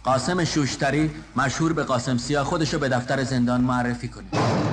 قاسم شوشتری مشهور به قاسم سیاه خودشو به دفتر زندان معرفی کنه.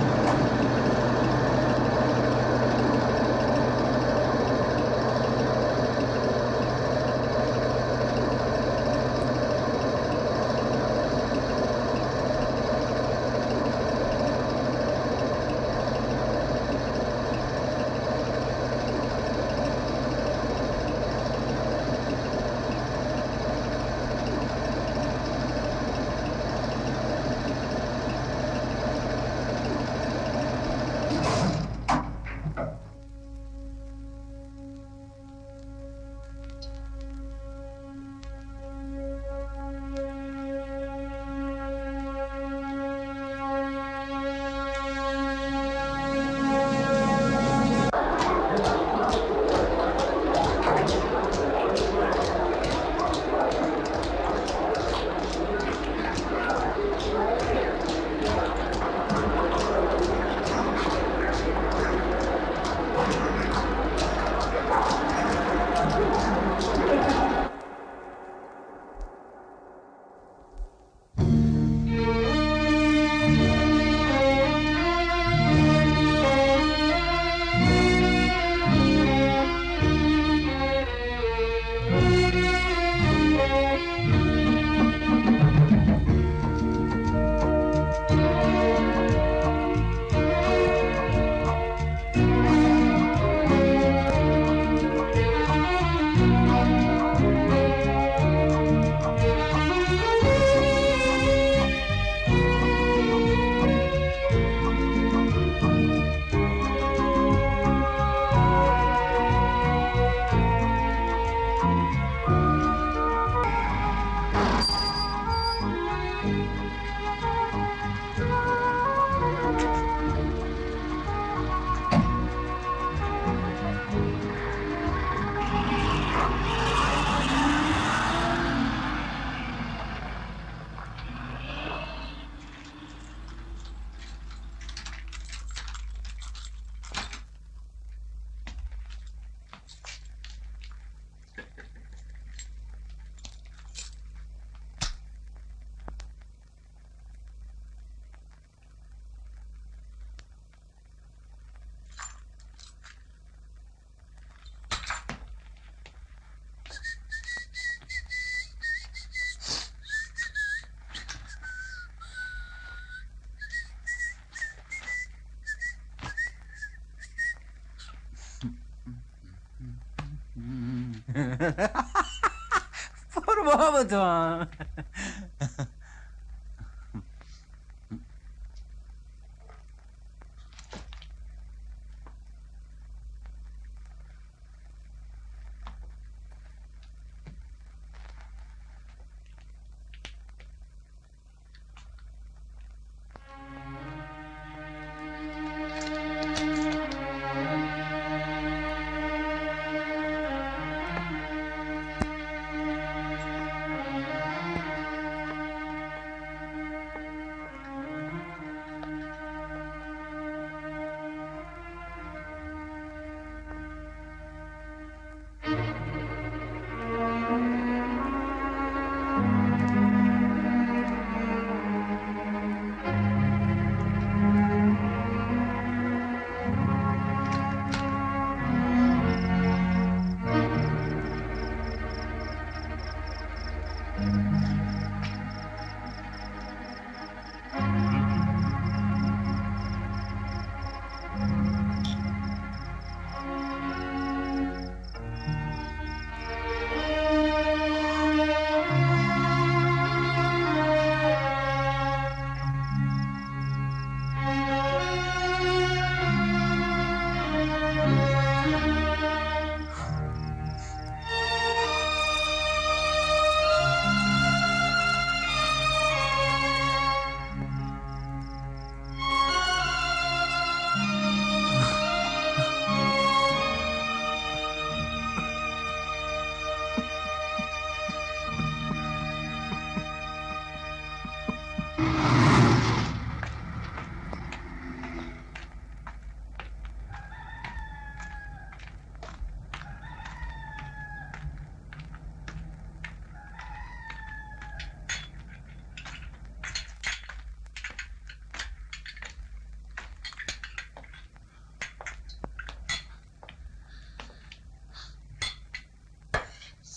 برو بابا تو هم.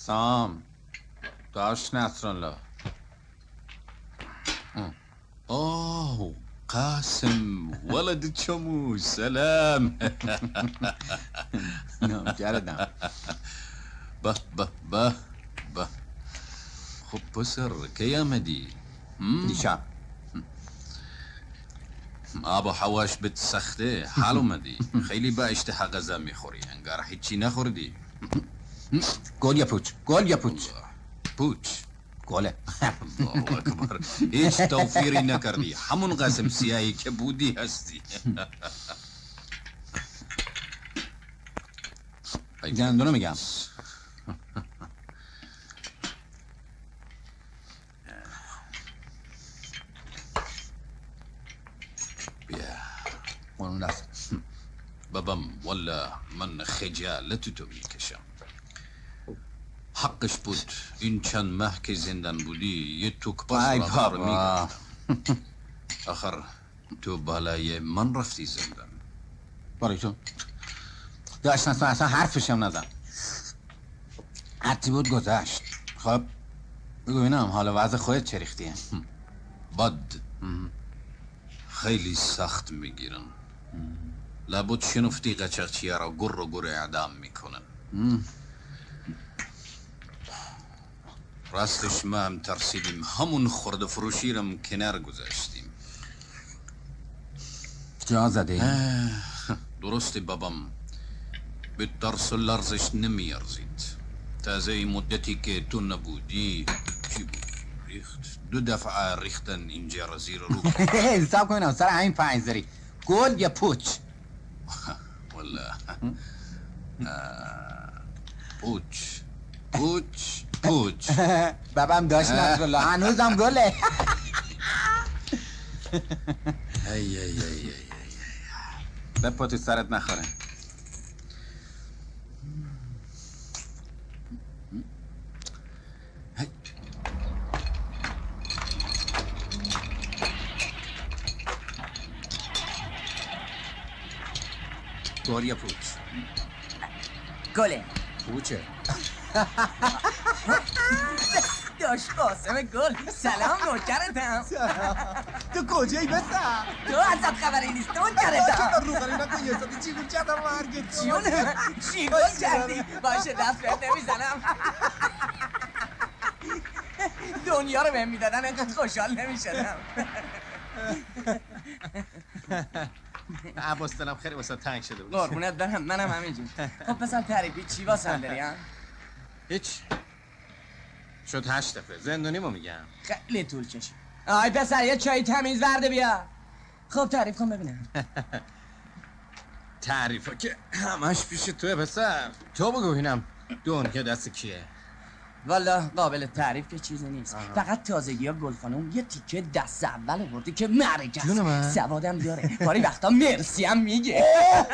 سام داش نصرالله. اوه قاسم ولد چمو سلام. نوکرتم. به به به به. خب پسر کی آمدی؟ دیشب. آب و هواش بهت سخته، حال اومدی. خیلی با اشتها غذا میخوری، انگار هیچی نخوردی. گل یا پوچ؟ گل یا پوچ؟ پوچ. گله. الله اکبر. هیچ توفیری نکردی، همون قاسم سیاهی که بودی هستی. گندونو میگم. بیا اون دست. بابام والا من خجالت تو میکشم. حقش بود این چند ماه که زندان بودی یه توک پاس ای را بابا. میگفتم. آخر تو بالای من رفتی زندان. برای تو داشت اصلا حرفشم نزن. حتی بود گذشت. خب بگو اینم حالا وضع خودت چه ریختیه؟ بد خیلی سخت میگیرن. لابد شنفتی قچقچیه را گر و گر اعدام میکنن. راستش ما هم ترسیدیم همون خورد فروشی رم کنار گذاشتیم. جا زده. درسته بابام، به ترس و لرزش نمیارزید. تازه این مدتی که تو نبودی چی بود؟ ریخت 2 دفعه ریختن اینجا را زیر رو. حساب کنم سر همین 5 زری. گل یا پوچ؟ والا پوچ پوچ پوچ. بابام داشت نصرالله هنوزم گله. ای ای ای ای ای. بپا تو سرت نخوره. گل یا پوچ؟ گله. پوچه. داش قاسم گل. سلام نوکرتم. تو کجایی بسر؟ تو ازت خبری نیست نوکرتم. رو خالی نکن یه ساتی چی گل کردم مرگت. جونه چی گل کردی؟ باشه دست بهت نمیزنم. دنیا رو بهم میدادن اینقدر خوشحال نمیشدم. عباس دلم خیلی واسه تنگ شده بود. قربونت برم منم همینجور. خب پسر تعریفی چی واسم داری ها؟ هیچ. شد 8 دفعه زندونی ما میگم. خیلی طول کشید. آی پسر یه چای تمیز ورده بیا. خب تعریف کن ببینم. تعریفا که همش پیش توه پسر. تو بگو اینم دنیا دست کیه؟ والا قابل تعریف که چیزی نیست. فقط تازگی ها گل خانم یه تیکه دست اول آورده که معرکه جون من. است. سوادم داره. باری وقتا مرسی هم میگه.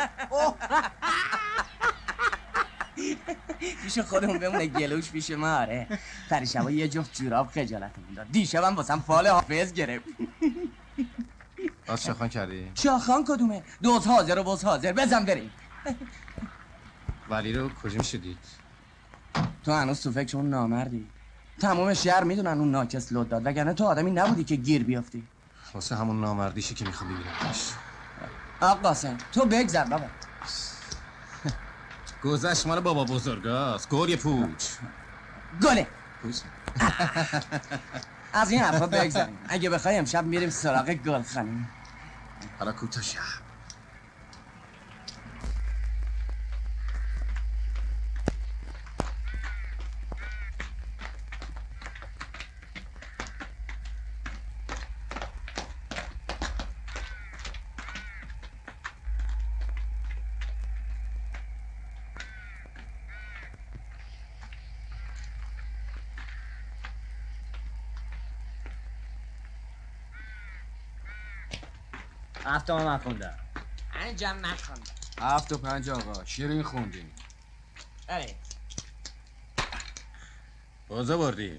پیش خودمون بمونه گلوش پیش ما. آره پریشبا یه جفت جوراب خجالتمون داد. دیشبم واسم فال حافظ گرفت. باز شاخان کردی؟ شاخان کدومه؟ دوز حاضر و بز حاضر. بزن بریم. ولی رو کجا میشه دید؟ تو هنوز تو فکر اون نامردی. تمام شهر میدونن اون ناکس لود داد، وگرنه تو آدمی نبودی که گیر بیافتی. واسه همون نامردیشه که میخوام ببینمش. آقا قاسم تو بگذر بابا. گذشت مال بابا بزرگاست. گل یا پوچ؟ گله. پوچ؟ از این حرفا بگذاریم. اگه بخوای امشب میریم سراغ گل خانم. حالا کوتا شب. هفته ما نخوندم. انجام نخوندم. 7 و 5 آقا شیرین خوندیم. آره بازه بردی.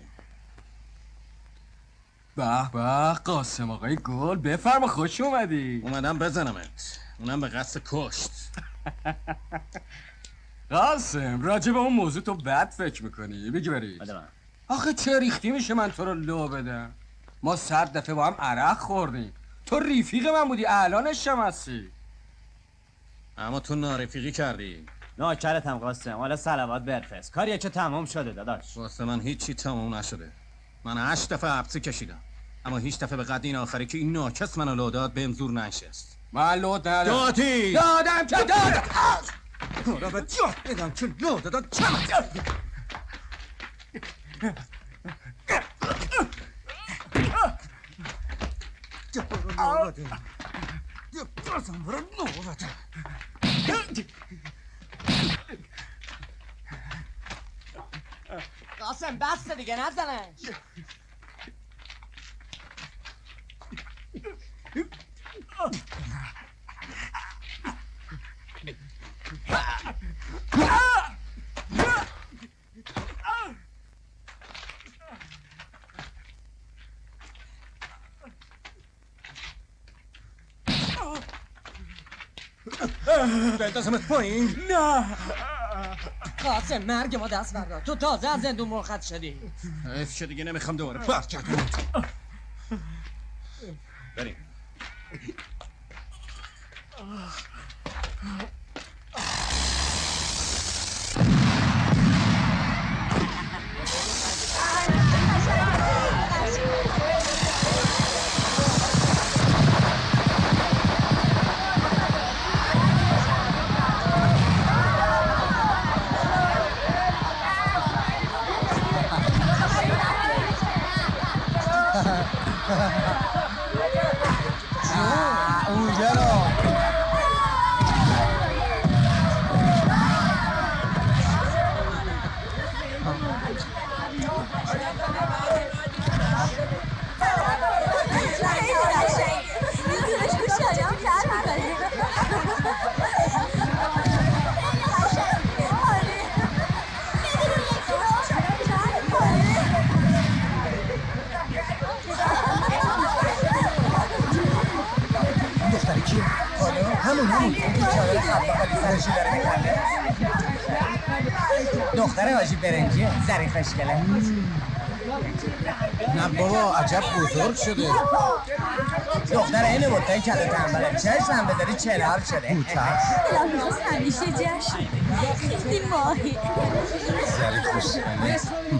به به قاسم آقای گل بفرما خوش اومدی. اومدم بزنمت. اونم به قصد کشت. قاسم راجع به اون موضوع تو بد فکر میکنی. بگی برید. بده من. آخه چه ریختی میشه من تو رو لو بدم؟ ما 100 دفعه با هم عرق خوردیم. تو رفیق من بودی، الانش هم هستی. اما تو نارفیقی کردی. نوکرتم قاسم، حالا صلوات برفرست. کاریه که تمام شده داداش. واسه من هیچی تموم نشده. من 8 دفعه حبسی کشیدم، اما هیچ دفعه به قد این آخری که این ناکس منو لو داد بهم زور نشست. من لو دادم. دادی! دادم که دادم. خدا به جا بدم که لو دادم. چم قاسم بس دیگه نزنش. بندازمت پایین؟ نه قاسم مرگ ما دست بردار. تو تازه از زندون مرخص شدی. حیف که دیگه نمیخوام دوباره برگردم. بریم. دختر حاجی برنجی زری خوشگله. نه بابا عجب بزرگ شده. دختر اینه بودتای کده تنبله. چشم هم بداری 40 شده. امروز همیشه جشن. خیلی ماهی. زری خوشگله.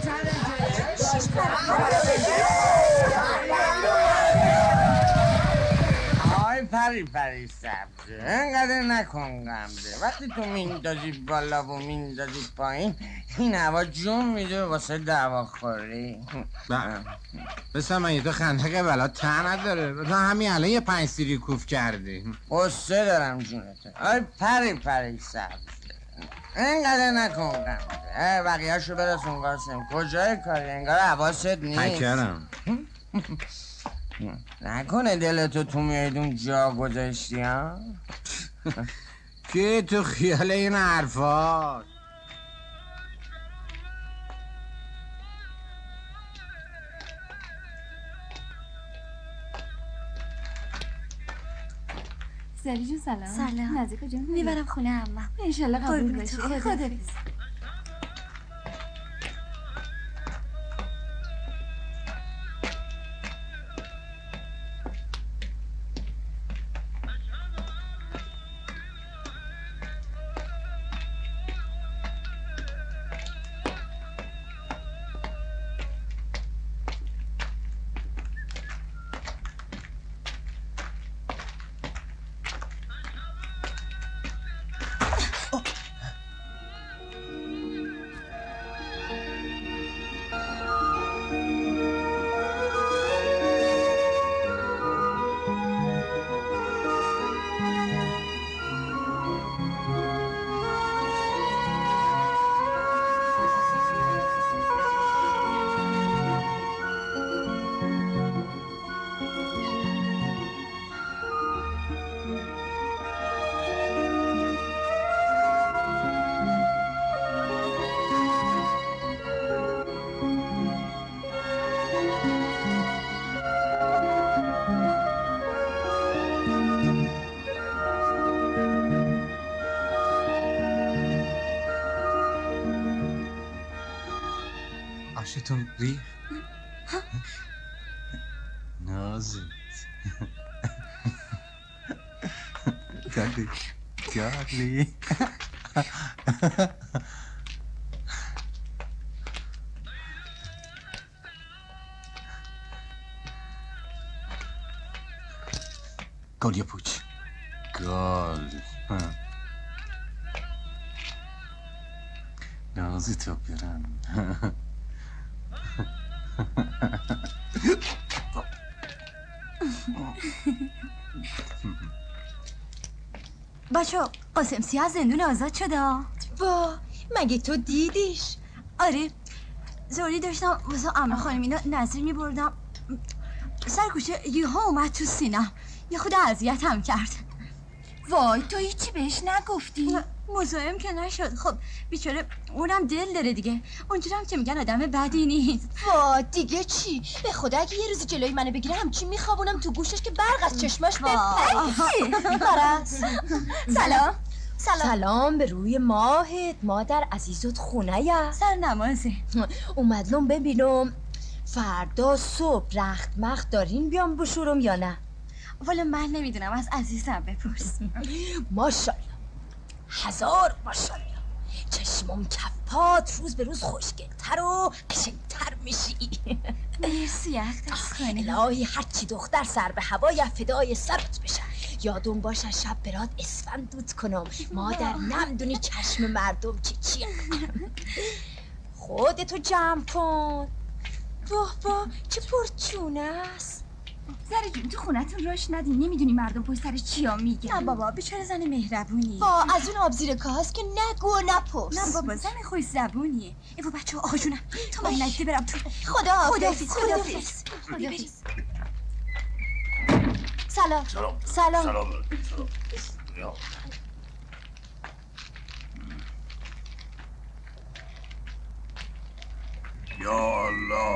پری سبزه انقدر نکن غمزه. وقتی تو میندازی بالا و میندازی پایین این هوا جون میده واسه دعوا خوری. بسه من یه تو خندق بلا ته نداره. تو همین الان یه 5 سیری کوف کردی. قصه دارم جونته. پری سبزه انقدر نکن غمزه. بقیه شو برسون قاسم. کجای کاری؟ انگار حواست نیست. پکرم. نکنه دلتو تو میدون جا گذاشتی ها؟ که تو خیال این حرفات. سالی جون سلام. نزدیک جون میبرم خونه عمم. انشالله قبول بشه. خدا دستتون ریخت نازی گالی گل یا پوچ گل نازی تو برم بچه قاسم سیاه زندون آزاد شده. وا مگه تو دیدیش؟ آره زوری داشتم واسه عمه خانم اینا نظیر میبردم سر کوچه یهو اومد تو سینم یه خود اذیتم کرد. وای تو هیچی بهش نگفتی؟ مزاحم که نشد. خب بیچاره اونم دل داره دیگه. اونجورم که میگن آدم بدی نیست. وا دیگه چی؟ به خدا اگه یه روزی جلوی منو بگیره همچین میخوابونم تو گوشش که برق از چشماش بپره. پرست سلام. سلام به روی ماهت مادر عزیزت خونه یا سر نمازه. اومدلم ببینم فردا صبح رخت مخت دارین بیام بشورم یا نه؟ والا من نمیدونم از عزیزم بپرس. ماشاءالله هزار ماشاءالله چشمم کفات روز به روز خوشگلتر و قشنگتر میشی. مرسی اختش کنی. الهی هرچی دختر سر به هوای فدای سرت بشه. یادم باشه شب برات اسفند دود کنم مادر نمیدونی چشم مردم چیه. خودتو جمع کن. بابا چه پرچونه است. زره جون تو خونتون راش ندین نمیدونی مردم پشت سر چیا میگن. نه بابا بیچاره زن مهربونی. با از اون آب زیر کاهست که نگو و نپرس. نه بابا زن خوش زبونیه. ایو بچه ها آقا جونم تو من ندیده برم تو. خداحافظ. سلام. یا الله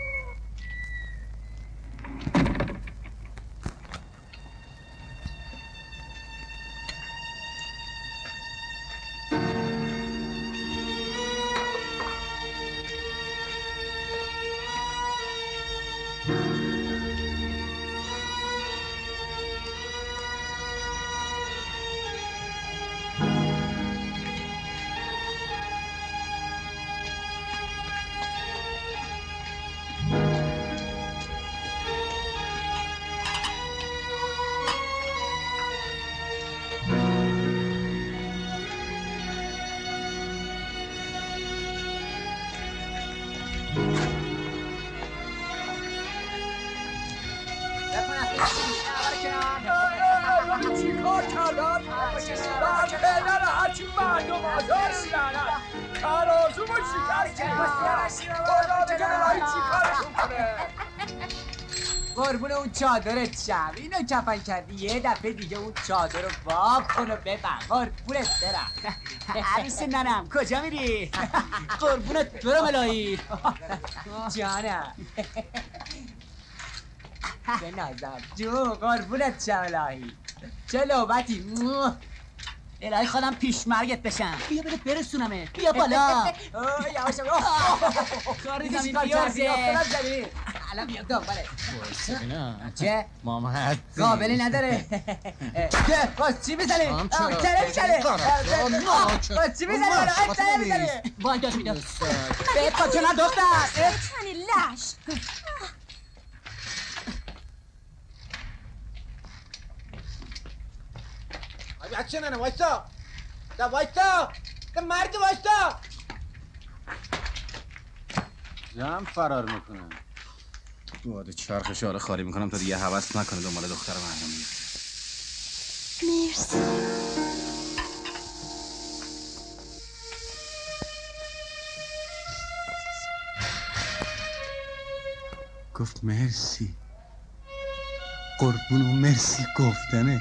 چیکار کردن؟ من پدر هرچی مردم آزارش لعنت ترازومو شکست خدا دیگه الهی چیکارشون کنه. قربون اون چادرت شم اینو کفن کردی یه دفعه دیگه اون چادر رو واق کن و ببن. قربونت برم. عروس ننم کجا میری؟ قربونت برم الهی جانم به نازم جون قربونت شم الهی چه لوبتی الهی خودم پیشمرگت بشم. بیا بده برسونمه بیا بالا. یواش کاری زمین بیارزی الان بیا دنباله. چه؟ محمد قابلی نداره. باز چی میزنی؟ چرا میزنی؟ باز چی میزنی؟ چرا میزنی؟ باید داشت میدم بهت با کنم دختر چنی لش. بچه ننه وایستا مرد وایستا. جمع فرار میکنم. باید چرخش آره خالی میکنم تا دیگه حوض نکنه دنبال دختر مردمی. مرسی. گفت مرسی قربون و مرسی گفتنت.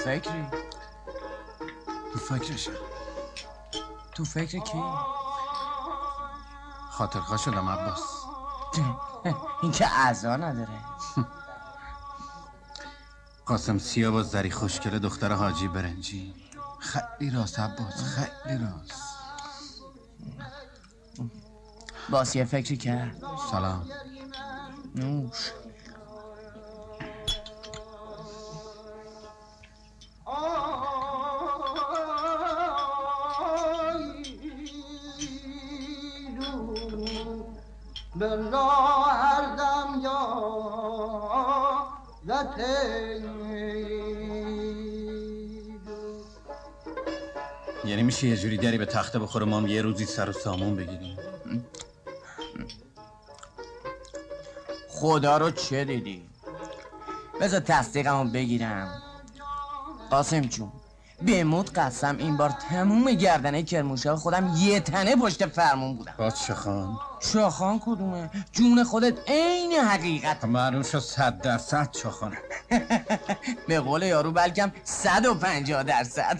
فکری؟ تو فکرشم. تو فکر کی؟ خاطرخواه شدم عباس. این که اعضا نداره. قاسم سیا با زری خوشگله دختر حاجی برنجی. خیلی راست عباس، خیلی راست. باس یه فکری کرد. سلام. نوش. یعنی میشه یه جوری دری به تخته بخوره ما هم یه روزی سر و سامون بگیریم؟ خدا رو چه دیدی؟ بذار تصدیقمو بگیرم. قاسم جون بموت قسم این بار تموم گردنه کرموشه خودم یه تنه پشت فرمون بودم. باز شخان؟ شاخان کدومه؟ جون خودت عین حقیقت. معلوم شد 100% شاخانه. به قول یارو بلکم 150%.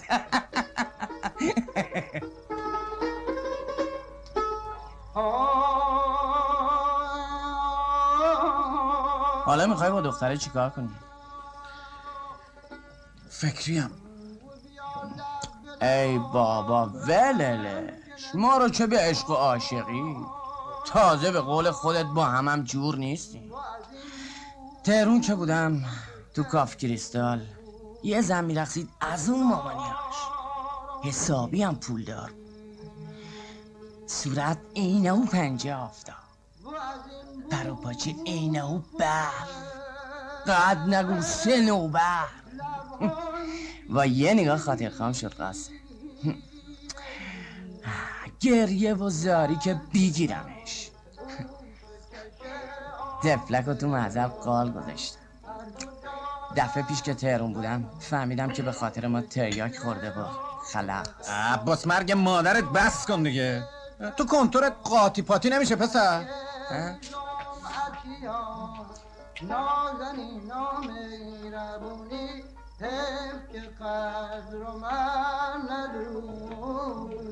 حالا میخوای با دختره چیکار کنی؟ فکریم. ای بابا وللش ما رو چه به عشق و عاشقی. تازه به قول خودت با همم جور نیستیم. تهرون که بودم تو کاف کریستال یه زن میرقصید از اون مامانیاش. حسابی هم پول دار. صورت اینه و پنجه آفتاب. پر و پاچه اینه و برف. قد نگو سه نوبر. و یه نگاه خاطرخوام شد قاسم. گریه و زاری که بیگیرمش. تفلک و تو محضر قال گذاشتم. دفعه پیش که تهرون بودم فهمیدم که به خاطر ما تریاک خورده با خلاص. عباس مرگ مادرت بس کن دیگه. تو کنتورت قاطی پاتی نمیشه پسر. نازنی نامهربونی حیف که قدر و من ندونی.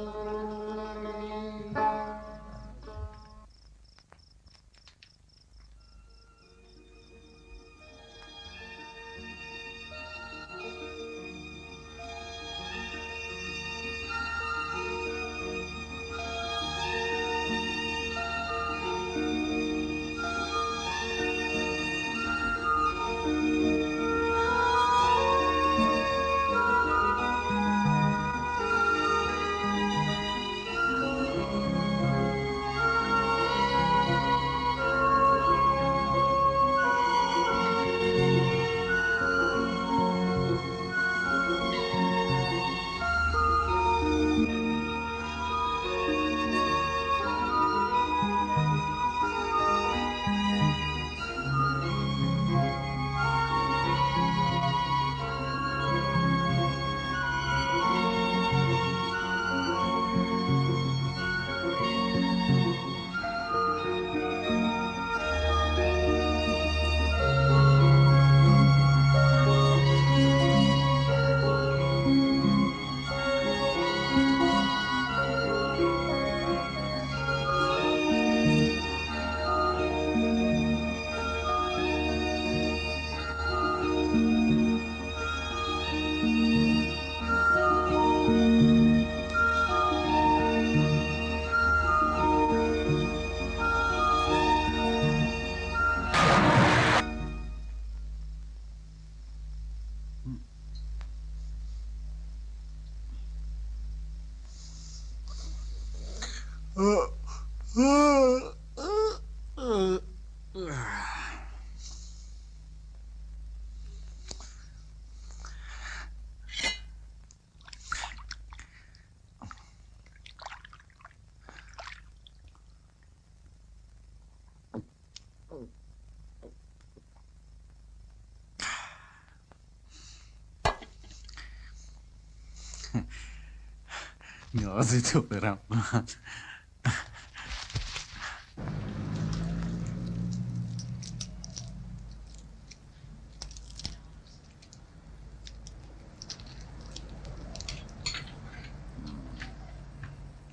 نیازی تو برم من.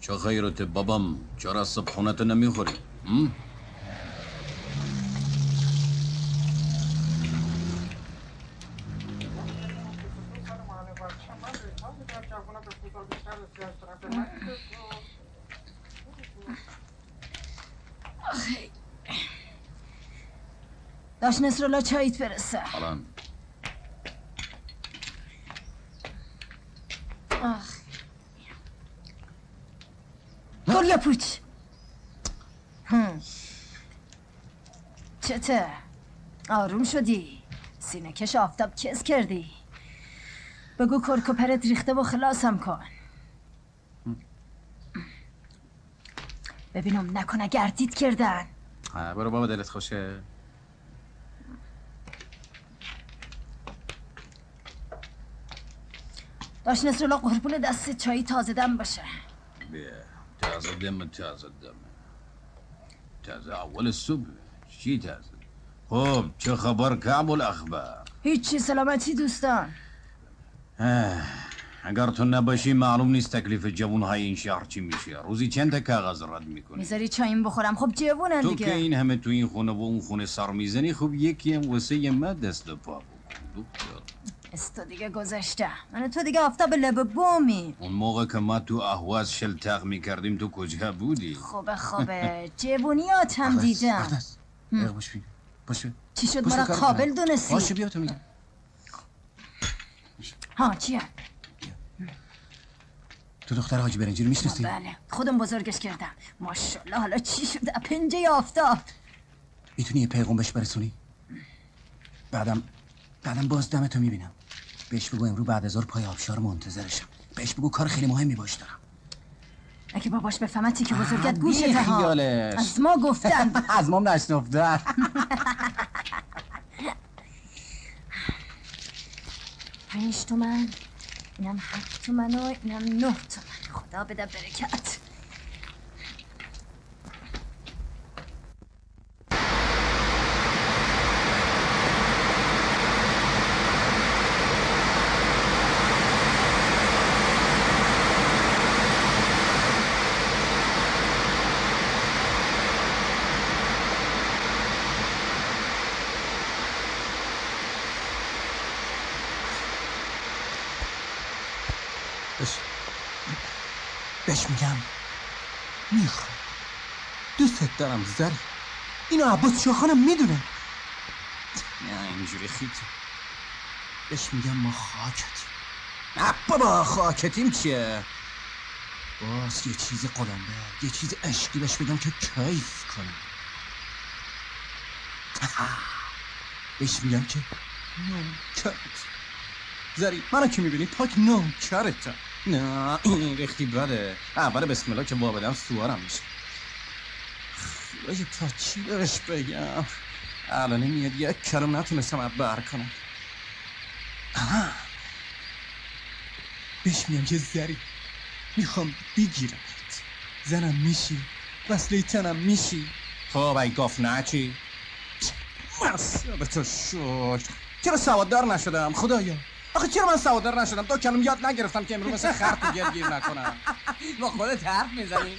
چه خیرته بابام؟ چرا صبحونت نمیخوری؟ داش نصرالله چاییت برسه. الان گل پوچ. چته؟ آروم شدی؟ سینه کش آفتاب کس کردی؟ بگو کرک و پرت ریخته و خلاصم کن. ببینم نکنه گردید کردن. برو بابا دلت خوشه. داش نصرالله قربون دست چایی تازه دم باشه. بیا تازه دم. تازه اول صبح. چی تازه؟ خب چه خبر کعب الاخبار؟ هیچی سلامتی دوستان. اگر تو نباشی معلوم نیست تکلیف جوانهای این شهر چی میشه. روزی چند تا کاغذ رد میکنی؟ میذاری چاییم بخورم؟ خب جوونن دیگه. تو که این همه تو این خونه و اون خونه سر میزنی، خب یکی هم واسه ما دست و پا بکن دکتر. تو دیگه گذشته. من تو دیگه آفتاب لب بومی. اون موقع که ما تو اهواز شلتق میکردیم تو کجا بودی؟ خوبه جوونیات هم دیدم. باشه چی شد مرا قابل دونستی؟ باشه بیا تو میگم. ها چیه؟ تو دختر حاجی برنجی رو میشناسی؟ بله خودم بزرگش کردم. ماشاءالله حالا چی شده پنجه آفتاب؟ میتونی یه پیغام بهش برسونی؟ بعدم باز دمتو میبینم. بهش بگو امرو بعد از ظهر پای آبشار منتظرشم. بهش بگو کار خیلی مهمی باش دارم. اگه باباش بفهمتی که بزرگت گوشته ها. خیالش. از ما گفتن. از ما نشنفتن. 5 تومن، اینم 7 تومن و اینم 9 تومن. خدا بده برکت. بهش میگم میخوام دوستت دارم زری. اینو عباس شاخانم میدونه. نه اینجوری خیلی. بهش میگم ما خاکتیم. نه بابا خاکتیم چیه؟ باز یه چیز قلمبه، یه چیز عشقی بهش بگم که کیف کنم. بهش میگم که نوکرت زری. منو که میبینی تاک نوکرتم. نه این ریختی بده. اول بسم الله که وابدم سوارم میشه. خیلی تا چی بهش بگم؟ الان میاد یک کلم نتونستم عبر کنم. بهش میگم که زری میخوام بگیرمت. زنم میشی، وصله تنم میشی. خب ای گفت نه چی؟ مسئله تو شد. چرا سواددار نشدم خدایا؟ آخه چرا من سواددار نشدم؟ 2 کلم یاد نگرفتم که امروز مثل خر تو گیر نکنم. با خودت حرف میزنی.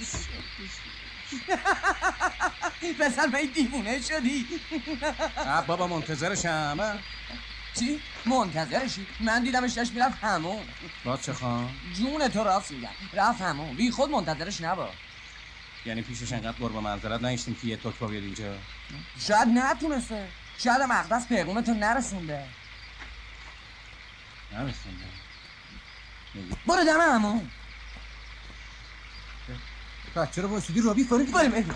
پسر من دیوونه شدی. بابا منتظرشم. چی؟ منتظرشی؟ من دیدمش داشت میرفت همون. باز چه خواهم؟ جون تو راست میگم. رفت همون. بی خود منتظرش نبا. یعنی پیشش انقدر قرب معذرت نشتیم که یه توک بیاد اینجا؟ شاید نتونسته. شاید مقدس پیغامتو نرسونده. برو دم همون. بچه رو بایستودی رابی فرنگ بریم.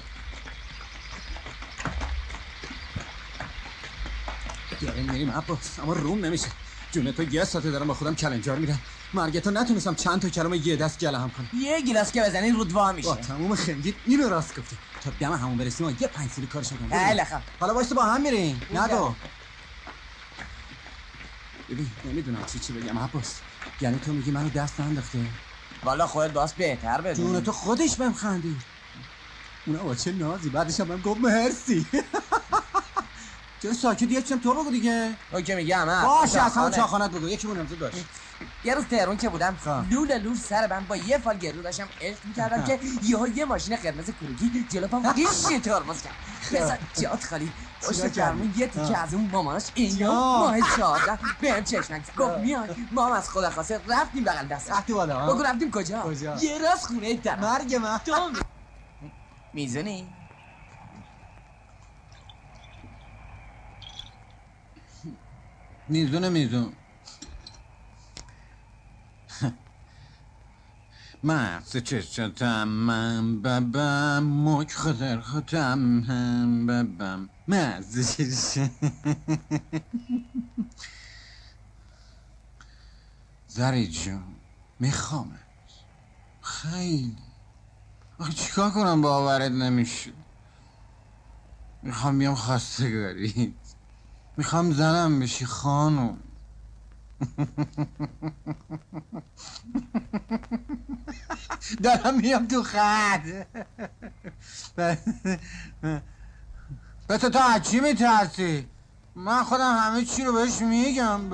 داریم میریم عباس، اما روم نمیشه. جونه تو یه ساعته دارم با خودم کلنجار میرم. مرگتو نتونستم چند تا کلمه یه دست گلهم کنم. یه گیلاس که بزنی رود وا میشه. با تموم خنگید اینو راست گفتی. تا دم همون برسیم و یه 5 سیلی کارش کنم. خیلی خوب. حالا وایس با هم میریم. ندو. ببین نمیدونم چی بگم عباس. یعنی تو میگی منو دست ننداخته؟ والا خودت باز بهتر بدونی. جون تو خودش بهم خندید. اونا چه نازی. بعدش هم گفت مرسی. چرا ساکت؟ یکم تو بگو دیگه. تو که میگم باشه اصلا چاخانت بگو. یکی مونم تو باش. یه روز تهران که بودم لول سر من با یه فال گرو داشتم عشق میکردم که یه ماشین قرمز کروکی جلو پام قیشی ترمز کرد. بسا جات خالی پشت فرمون یه تیکه از اون ماماناش اینا ماه 14 بهم چشمک زد. گفت میاد ما هم از خدا خواسته رفتیم بغل دست. بگو رفتیم کجا؟ یه راست خونه در مرگ من. میزنی؟ میزون مغز چشتم من ببم مک خدر خودم هم ببم مغز چشتم زری جون میخوامت خیلی آخه چیکار کنم باورت نمیشه. میخوام بیام خواستگاری، میخوام زنم بشی خانم. دارم میام تو خط. به تو از چی میترسی؟ من خودم همه چی رو بهش میگم.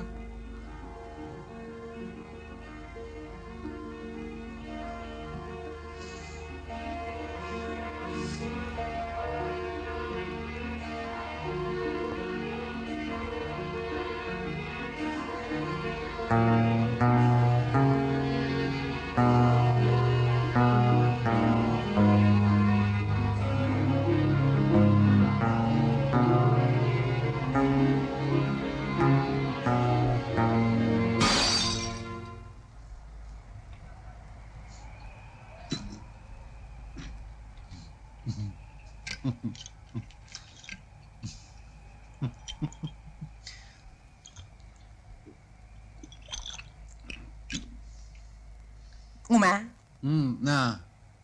اومد؟ نه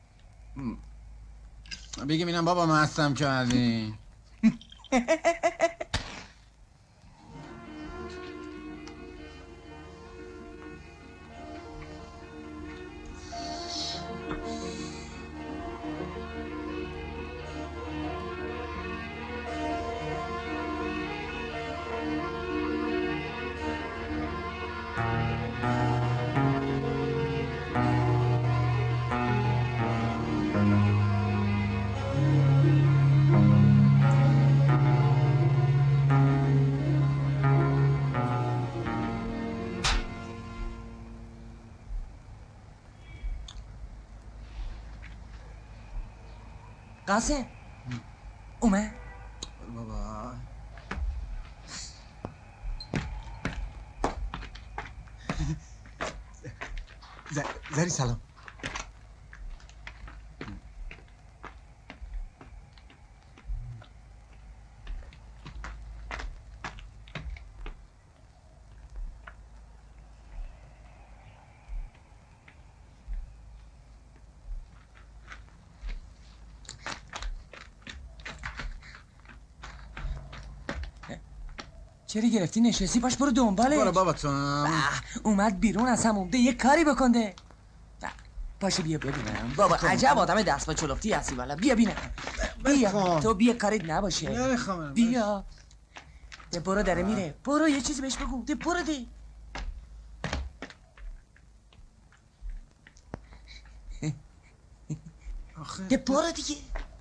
بگیم اینم بابا مستم کردی. قاسم اومد؟ بابا زری سلام. چرا گرفتی نشستی؟ باش برو دنبالش. برو بابا تو اومد بیرون از همون ده یه کاری بکنده. پاشو بیا ببینم. بابا عجب آدم دست با چلفتی هستی والا. بیا بینم. بیا تو بیا کاریت نباشه. نمیخوام. بیا ده برو داره میره. برو یه چیزی بهش بگو. ده برو ده. ده برو دیگه.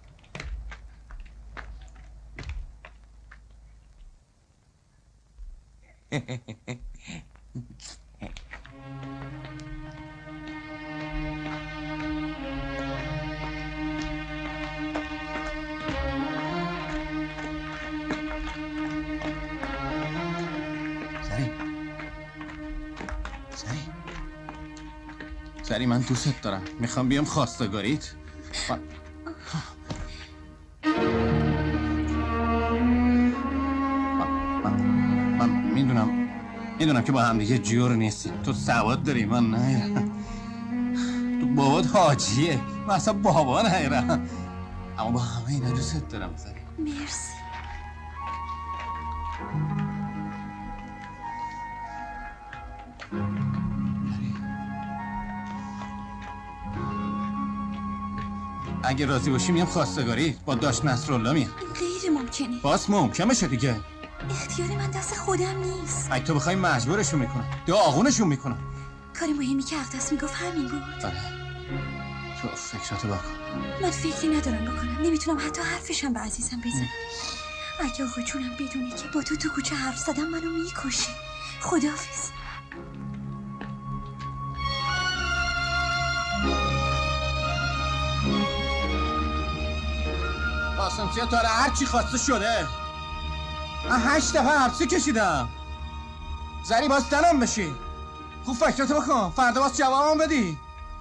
سری من دوست دارم، میخوام بیام خواستگاریت. من میدونم که با هم دیگه جور نیستیم. تو سواد داری من نه. تو بابات حاجیه، من اصلا بابا نیرم، اما با همه اینا دوست دارم. سری مرسی. اگه راضی باشی میام خواستگاری با داش نصرالله میام. غیر ممکنه. باز ممکنه شه دیگه. اختیاری من دست خودم نیست. اگه تو بخوای مجبورشون میکنم، داغونشون میکنم. کاری مهمی که اقدس میگفت همین بود. بله، تو فکراتو بکن. من فکری ندارم بکنم، نمیتونم حتی حرفشم به عزیزم بزنم. اگه آقا جونم بدونی که با تو کوچه حرف زدم منو میکشی. خداحافظ. قاسمسیه تا هر چی خواسته شده. من 8 دفعه حبسی کشیدم. زری باز دلم بشی. خوب فکراتو بکن، فردا باز جوابم بدی.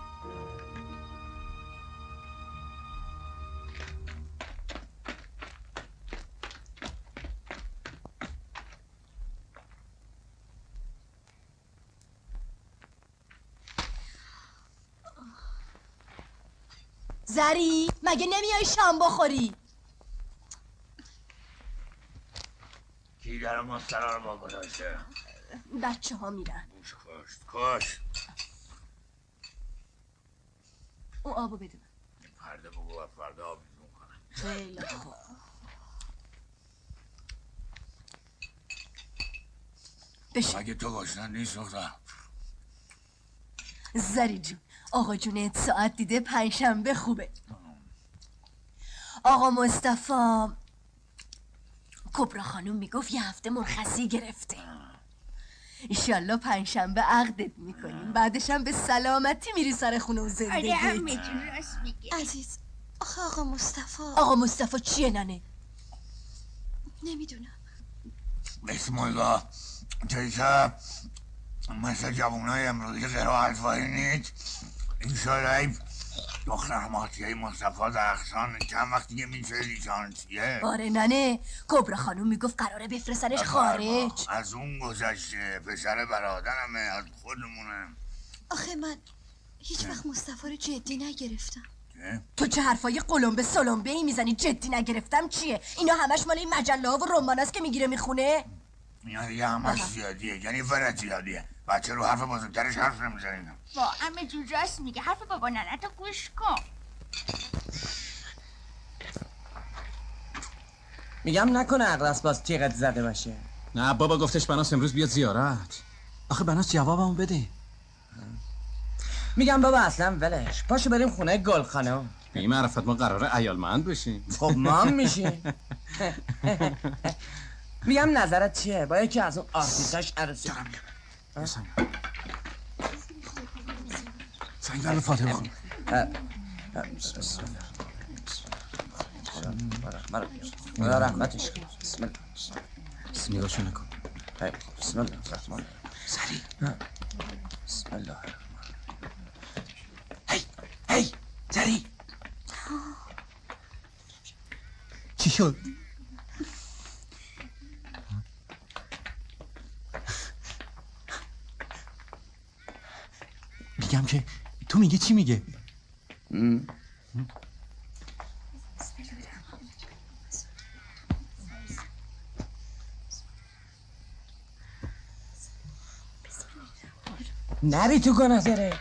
زری مگه نمیای شام بخوری؟ کی در مسترا رو با گذاشته؟ بچه ها میرن. کاش اون آبو بده من. پرده بگو و فردا آویزون کنم. خیلی خوب. بشه. اگه تو گشنن نیست دختر. زری جون، آقا جونت ساعت دیده پنجشنبه خوبه. آقا مصطفی کبرا خانوم میگفت یه هفته مرخصی گرفته. ایشالله پنجشنبه عقدت میکنیم، بعدش هم به سلامتی میری سر خونه و زندگی. عزیز آخه آقا مصطفی. آقا مصطفی چیه ننه؟ نمیدونم. بسم الله. تیشه مثل جوانای امروزی قرائت وایی نیست. این شاید دختر ماتیه مصطفی درخشان چند وقت دیگه میشه لیسانسیه. آره ننه، کبرا خانوم میگفت قراره بفرستنش خارج. از اون گذشته، پسر برادرمه، از خودمونه. آخه من هیچ وقت مصطفی رو جدی نگرفتم. تو چه حرفای قلمبه سلمبه ای میزنی؟ جدی نگرفتم چیه؟ اینا همش مال این مجله ها و رمان است که میگیره میخونه. اینا دیگه همش زیادیه، یعنی فرد زیادیه. بچه رو حرف بزرگترش حرف نمیزنید. با امه جون راست میگه، حرف بابا ننه تو گوش کن. میگم نکنه اقدس باز تیغت زده باشه. نه بابا، گفتش بناس امروز بیاد زیارت. آخه بناس جوابمو بده. میگم بابا اصلا ولش، پاشو بریم خونه گل خانم. به این معرفت ما قراره عیالمند بشیم. خب ما هم میشیم. میگم نظرت چیه؟ با یکی از اون آرتیستاش عروسی سنگ برای فاطمه خون. خدا رحمتش کن. بسم الله. نگاهشو نکن. بسم الله الرحمن سریع. بسم الله الرحمن. هی سریع. چی شد؟ میگم که تو میگه چی میگه؟ نری تو گناه داره.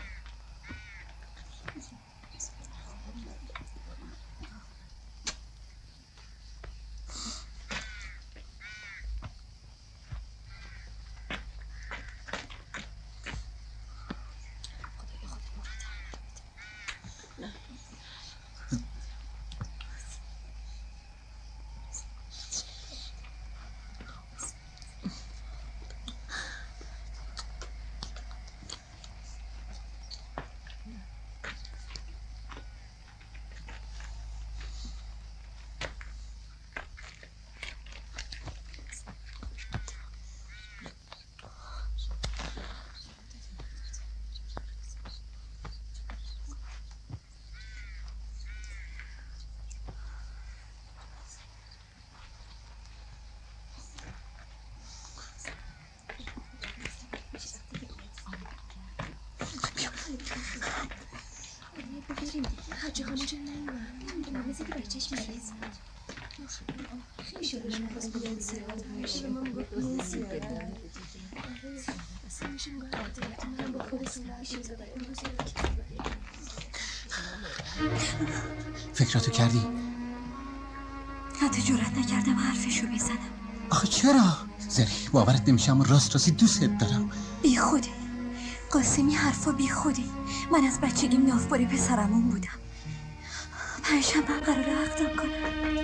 فکراتو کردی؟ حتی جرأت نکردم حرفشو بزنم. آخه چرا؟ زری باورت نمیشه اما راست راستی دوستت دارم. بی خوده قاسمی، حرفا بی خوده. من از بچگیم نافباری پسرمون بودم. پنجشنبه قراره عقدم کنم.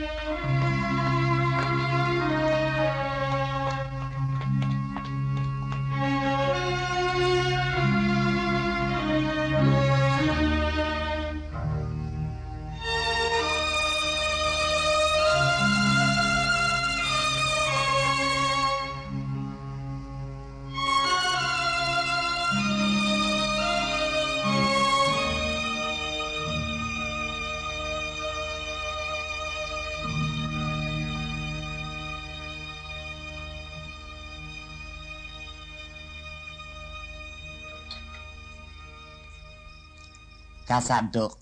تصدق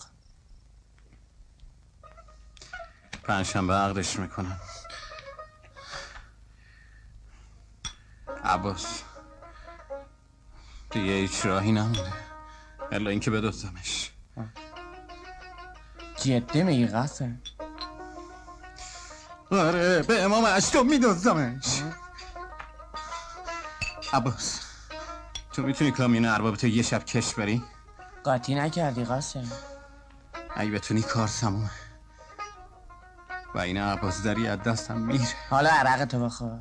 پنجشنبه عقدش میکنم. عباس دیگه هیچ راهی نمونده الا اینکه بدوزمش. جدی میگی قاسم؟ آره به امام اشتم میدوزمش. عباس تو میتونی کامیون ارباب تو یه شب کش بری؟ قاطی نکردی قاسم؟ اگه بتونی کار تمومه و این عباس داری از دستم میره. حالا عرق تو بخور.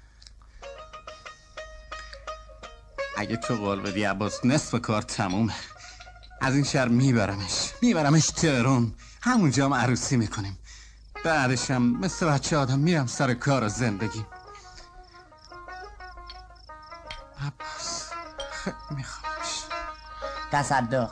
اگه تو قول بدی عباس نصف کار تمومه. از این شهر میبرمش تهران. همونجا هم عروسی میکنیم. بعدشم مثل بچه آدم میرم سر کار و زندگی. عباس خیلی میخوامش. تصدق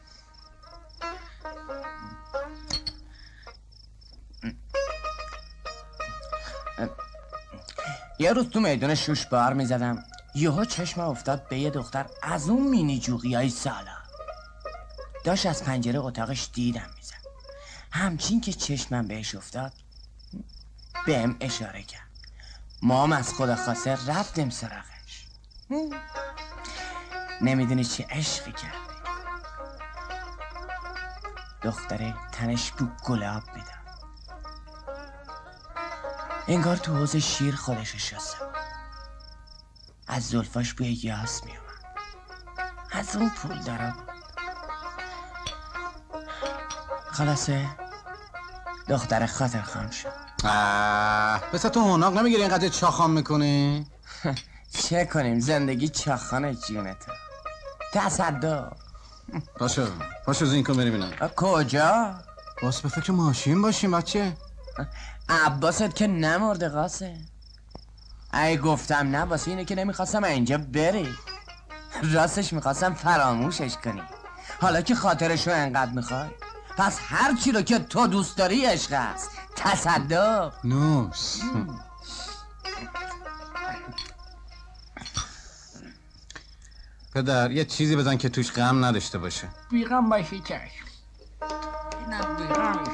یه روز تو میدون شوش بار میزدم، یهو چشمم افتاد به یه دختر از اون مینی جوقیای سالا. داشت از پنجره اتاقش دیدم میزد. همچین که چشمم بهش افتاد بهم اشاره کرد. ما هم از خدا خواسته رفتیم سراغش. نمیدونی چه عشقی کردی. دختره تنش بو گلاب میدم. انگار تو حوض شیر خودشو شسته. از زلفاش بوی یاس میومد. از اون پول داره بود. خلاصه دختر خاطر خام شد. بس تو هناق نمیگیری اینقدر چاخام میکنی؟ چه کنیم زندگی چاخانه جونتو. تصدق پاشو زین کن بری بینم. کجا؟ باس به فکر ماشین باشیم بچه. عباست که نمرده قاسم. ای گفتم نه واسه اینه که نمیخواستم اینجا بری. راستش میخواستم فراموشش کنی. حالا که خاطرشو انقدر میخوای پس هر چی رو که تو دوست داری عشق است. تصدق نوش. پدر یه چیزی بزن که توش غم نداشته باشه. بیغم باشی چشم. اینم بیغمش.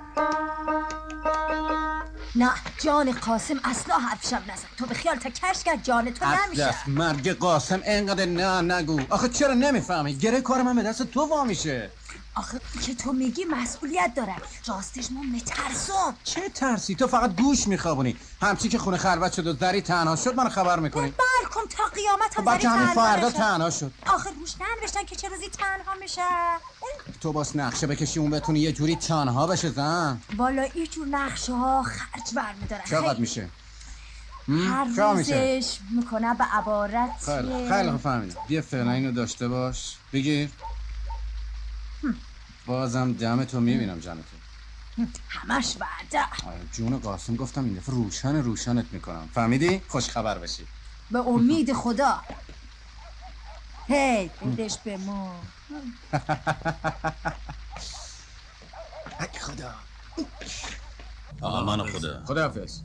نه جان قاسم اصلا حرفشم نزن. تو به خیال تا کش کرد جان تو نمیشه. دست مرگ قاسم اینقدر نه نگو. آخه چرا نمیفهمی؟ گره کار من به دست تو وامیشه. آخه که تو میگی مسئولیت دارم. راستش من میترسم. چه ترسی؟ تو فقط گوش میخوابونی. همچی که خونه خلوت شد و زری تنها شد من خبر میکنی. بلکن تا قیامت هم زری بچه همین فردا بشه. تنها شد. آخه روش ننوشتن که چه روزی تنها میشه. تو باس نقشه بکشی اون بتونی یه جوری تنها بشه زن. والا این جور نقشه ها خرج برمیدارن. چقدر میشه؟ هر روزش میکنه به عبارت. خیلی خوب فهمیدم. بیا فعلا اینو داشته باش. بگیر. بازم دم تو میبینم جان تو. همش وعده. جون قاسم گفتم این دفعه روشنت میکنم. فهمیدی؟ خوش خبر بشی. به امید خدا. هی بدش به ما. ای خدا. آمان خدا. خداحافظ.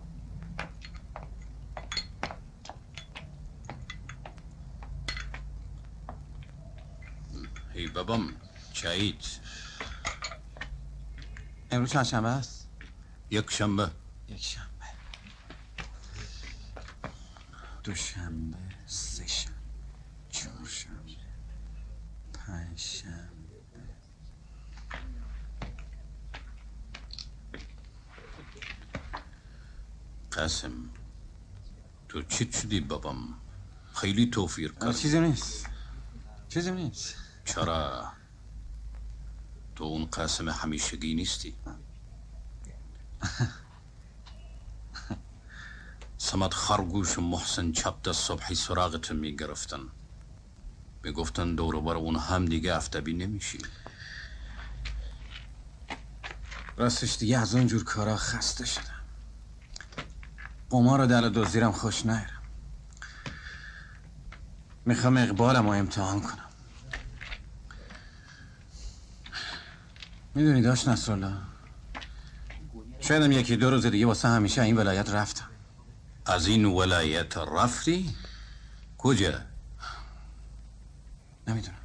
ای بابام چایید. امروز چند شنبه است؟ یک شنبه. دوشنبه، سه شنبه، چهارشنبه، پنجشنبه. قاسم تو چی شدی بابام؟ خیلی توفیر کرد. چیزی نیست. چرا؟ تو اون قاسم همیشگی نیستی. سمت خرگوش و محسن چپ دست صبحی سراغت میگرفتن، میگفتن دور بر اون هم دیگه افتبی نمیشی. راستش دیگه از اونجور کارا خسته شدم. قمار و دل دزدیرم خوش نیرم. میخوام اقبالم رو امتحان کنم. میدونی داشت نصرالله، شایدم یکی دو روز دیگه واسه همیشه این ولایت رفتم. از این ولایت رفتی؟ کجا؟ نمیدونم.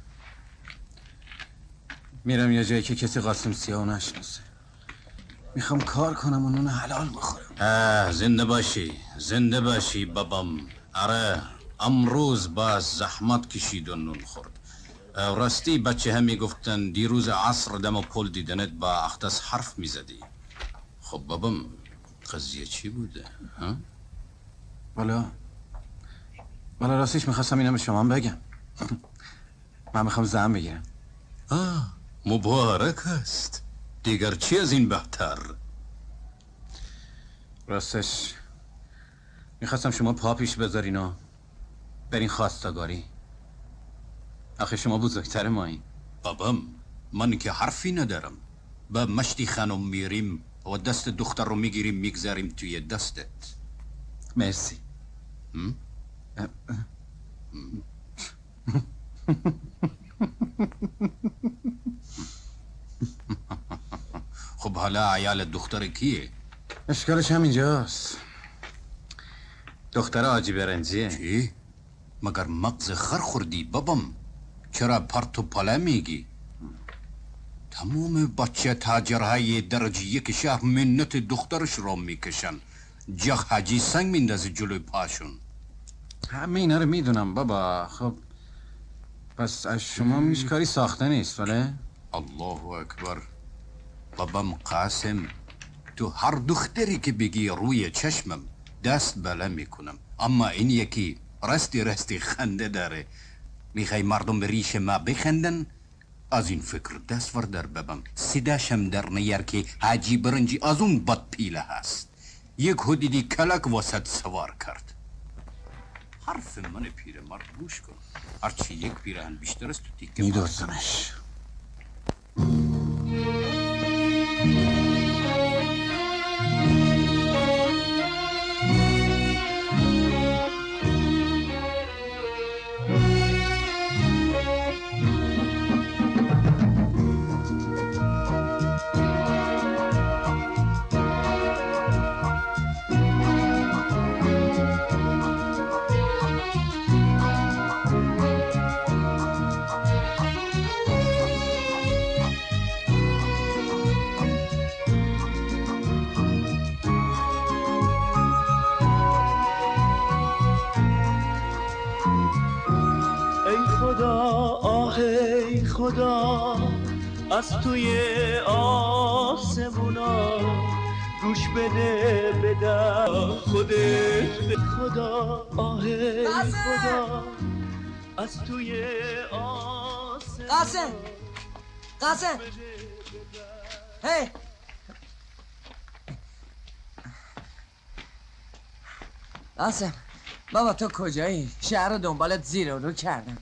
میرم یه جایی که کسی قاسم سیاهو نشناسه. میخوام کار کنم و نون حلال بخورم. زنده باشی بابام. آره امروز باز زحمت کشید و نون خورد. راستی بچه هم میگفتن دیروز عصر دم و پل دیدنت با اختص حرف میزدی. خب بابام قضیه چی بوده؟ ها؟ والا راستش میخواستم اینم به شما بگم. من میخوام زن بگیرم. مبارک است. دیگر چی از این بهتر؟ راستش میخواستم شما پا پیش بذارین و برین خواستگاری. آخه شما بزرگتر مایین. بابام من که حرفی ندارم. با مشتی خانم میریم و دست دختر رو میگیریم میگذاریم توی دستت. مرسی. خب حالا عیال دختر کیه؟ اشکالش همینجاست. دختر آجی برنجیه. چی؟ مگر مغز خر خوردی بابام؟ چرا پرت و پلا میگی؟ تمام بچه تاجرهای درجه یک شهر منت دخترش را میکشن. جغ حاجی سنگ میندازه جلوی پاشون. همه اینا رو میدونم بابا. خب پس از شما میش کاری ساخته نیست ولی؟ الله اکبر. بابام قاسم، تو هر دختری که بگی روی چشمم دست بله میکنم. اما این یکی راستی خنده داره. میخوای مردم به ریش ما بخندن؟ از این فکر دست وردار بابام. صداشم در نیار که حاجی برنجی از اون بد پیله هست. یک حدیدی کلک واسط سوار کرد. حرف من پیره مرد گوش کن. هرچی یک پیرهن بیشتر است تو تیکه میدوستمش. خدا از توی آسمونا گوش بده بدن خودت. خدا آهی خدا از توی آسمونا. قاسم هی قاسم بابا تو کجایی؟ شهر رو دنبالت زیر و رو کردم.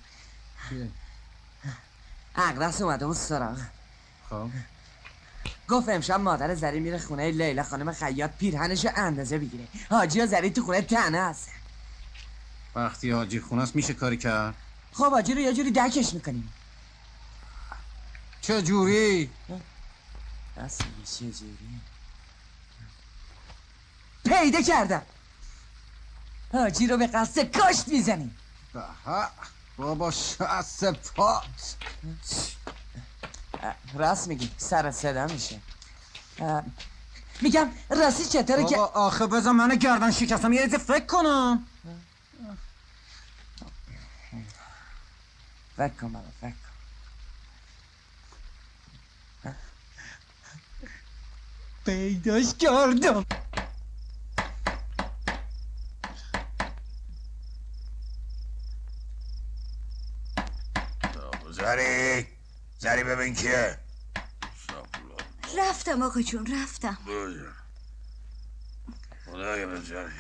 اقدس اومده اون سراغ. خب گفت امشب مادر زری میره خونه لیلا خانم خیاط پیرهنشو اندازه بگیره. حاجی و زری تو خونه تنه هستن. وقتی حاجی خونه است میشه کاری کرد. خب حاجی رو یه جوری دکش میکنیم. چه جوری؟ اصلا چه جوری؟ پیدا کردم. حاجی رو به قصد کشت میزنیم. بابا شست پات. راست میگی سر صدا میشه. میگم راستی چطوره که بابا آخه بذار من گردن شکستم یه فکر کنم. فکر کن بابا فکر کن. پیداش کردم. زری ببین کیه. رفتم آقا جون رفتم. خدایا به زری.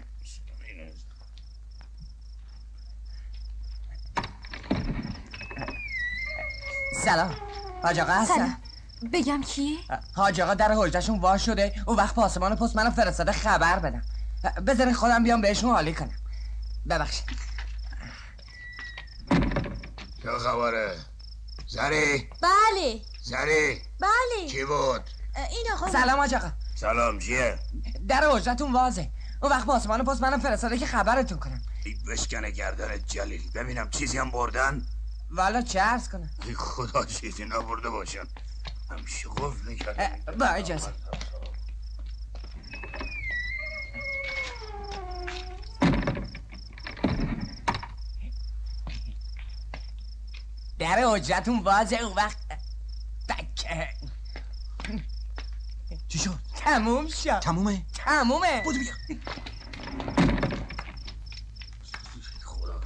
سلام حاج آقا هستم. سلام. بگم کیه؟ حاج آقا در حجرشون وا شده اون وقت پاسبان پست منو فرستاده خبر بدم. بذارین خودم بیام بهشون حالی کنم. ببخشید. چه خبره؟ زری؟ بله. زری؟ بله. کی بود؟ این آقا. سلام حاج آقا. سلام چیه؟ در حجرتون وازه اون وقت پاسبان پست منو فرستاده که خبرتون کنم. این بشکنه گردن جلیل. ببینم چیزی هم بردن؟ والا چه عرض کنم؟ ای خدا چیزی نبرده باشن. همیشه قفل میکردم. با اجازه. در حجرتون وازه اون وقت تکه. چی شد؟ تموم شد. تمومه؟ تمومه. بودو بیا. خدا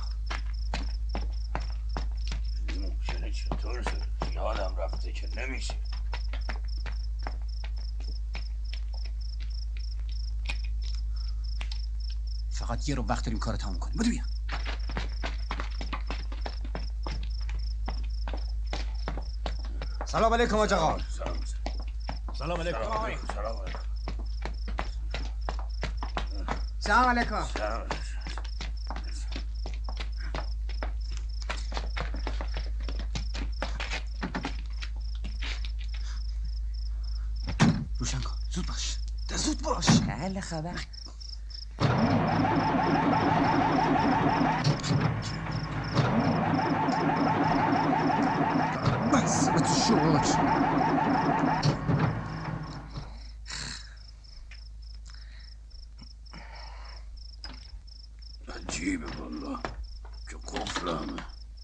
ممکنه چطور شد؟ یادم رفته که نمیشه. فقط یه رو وقت داریم کار تموم کنیم. بودو بیا. سلام علیکم حاج آقا. سلام علیکم. سلام علیکم. روشن کن. زود باش. زود باش. بله خبر. بس به تو شکر. عجیبه والله که قفل همه.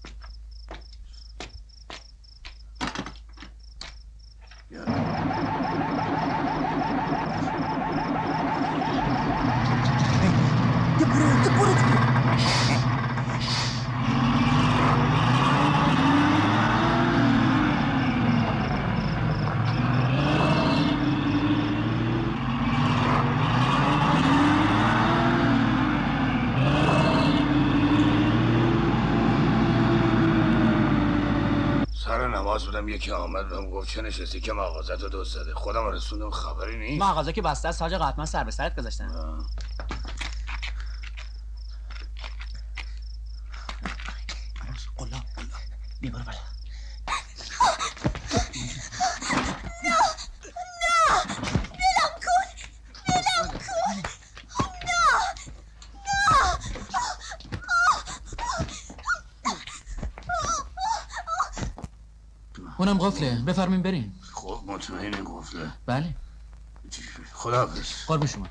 بودم یکی آمد بهم گفت چه نشستی که مغازه تو دزد زده. خودم رسوندم خبری نیست. مغازه که بسته است حاج آقا، حتما سر به سرت گذاشتن. قلا بیا برو بالا. اونم قفله، بفرمین برین. خب مطمئنی قفله؟ بله. خداحافظ. قرب شما.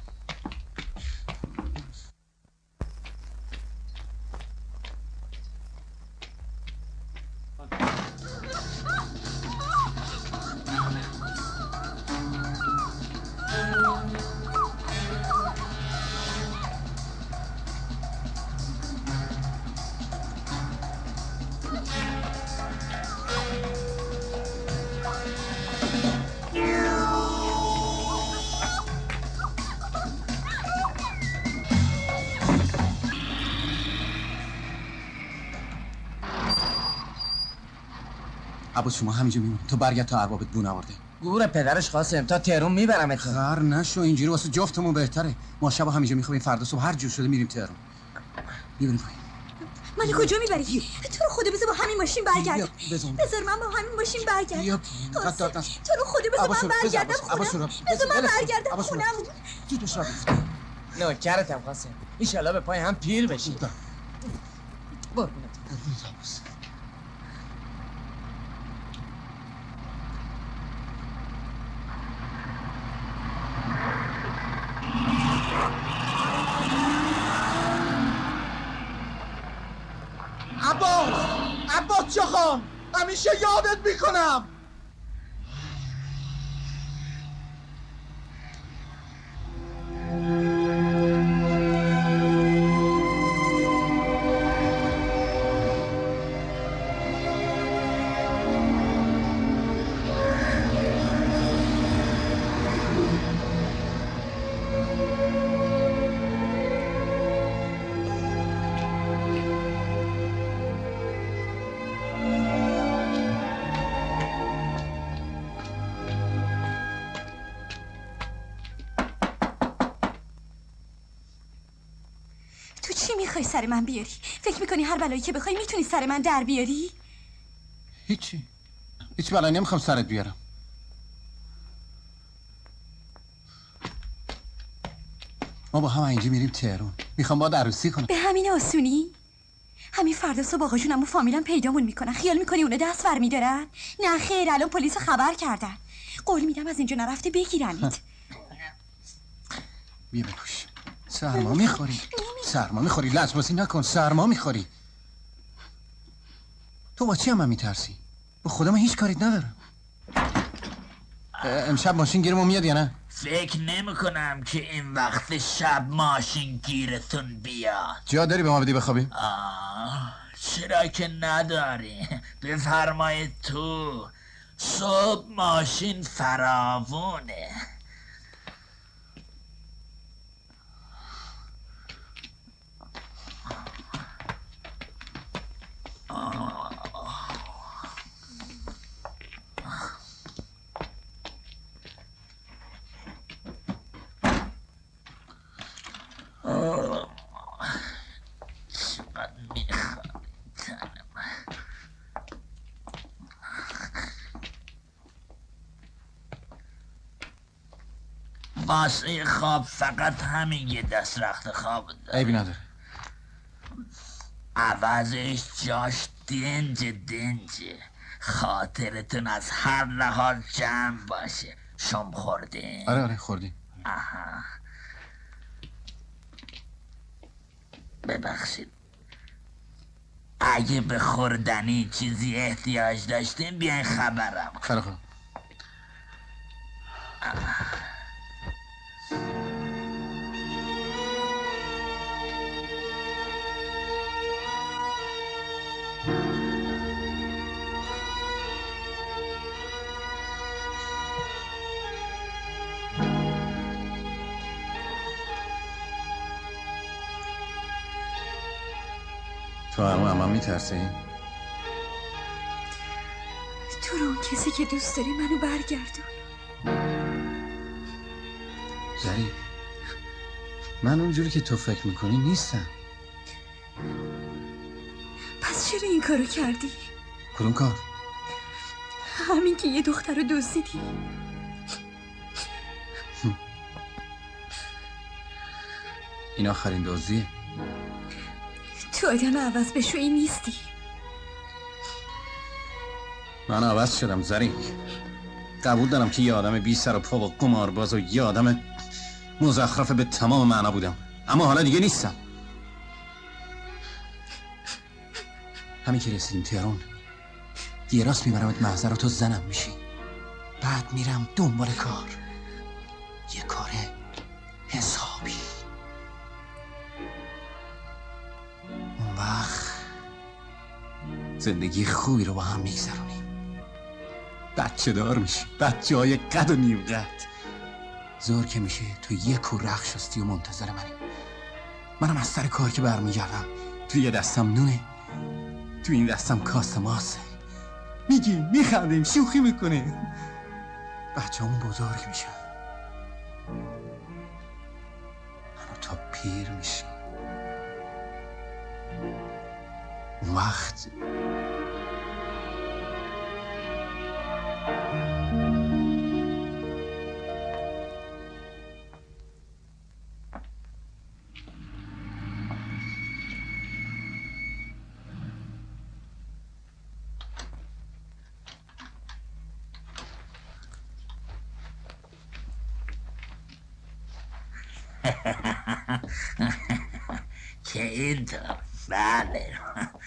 عباس شما همینجا میمونی تو برگرد تا اربابت بو نورده. گور پدرش قاسم تا تهران میبرمت. خر نشو، اینجوری واسه جفتمون بهتره. ما شب همینجا میخوابیم، فردا صبح هر جور شده میریم تهران. میبریم پایین. منو کجا میبری؟ تو رو خدا بذار با همین ماشین برگردم. بذار من با همین ماشین برگردم. قطع تو رو خدا بذار من برگردم خونم. بذار من برگردم خونم. زود باش رفت. نوکرتم قاسم. ایشالله به پای هم پیر بشی. برو. عباس جان همیشه یادت میکنم. میخوای سر من بیاری؟ فکر میکنی هر بلایی که بخوای میتونی سر من در بیاری؟ هیچ بلایی نمیخوام سرت بیارم. ما با هم اینجا میریم تهران. میخوام باهات عروسی کنم. به همین آسونی؟ همین فردا صبح آقا جونم و فامیلم پیدامون میکنن. خیال میکنی اونا دست بر میدارن؟ نه خیر، الان پلیس خبر کردن. قول میدم از اینجا نرفته بگیرنت. بیا بپوش. سرما میخوری لجبازی نکن. سرما میخوری. تو با چی هم میترسی؟ با خودم هیچ کاریت ندارم. امشب ماشین گیرمون میاد یا نه؟ فکر نمی کنم که این وقت شب ماشین گیرتون بیاد. جا داری به ما بدی بخوابیم؟ چرا که نداری؟ بفرمایید تو. صبح ماشین فراوونه. واسه خواب فقط همین یه دست رخت خواب داره. عیبی نداره. عوضش جاش دنجه خاطرتون از هر لحاظ جمع باشه. شم خوردین؟ آره خوردیم. ببخشید اگه به خوردنی چیزی احتیاج داشتین بیاین خبرم. خیلی خوب. تو هم میترسی؟ تو رو اون کسی که دوست داری منو برگردون. زری من اونجوری که تو فکر میکنی نیستم. پس چرا این کارو کردی؟ کدوم کار؟ همین که یه دختر رو دزدیدی. این آخرین دزدیه. تو آدم عوض بشویی نیستی. من عوض شدم زری. قبول دارم که یه آدم بی سر و پا و قمارباز و یه آدم مزخرف به تمام معنا بودم، اما حالا دیگه نیستم. همین که رسیدیم تهران یه راست میبرمت محضر و تو زنم میشی. بعد میرم دنبال کار، یه کار حسابی. اون وقت زندگی خوبی رو با هم میگذرونیم. بچه دار میشی، بچه های قد و نیم قد. زور که میشه تو یه کور رخ شستی و منتظر منم از سر کار که برمیگردم تو یه دستم نونه، تو این دستم کاسه ماسه. میگیم میخندیم شوخی میکنیم، بچه همون بزرگ میشن، منو تا پیر میشیم. اون وقت که اینطور. بله.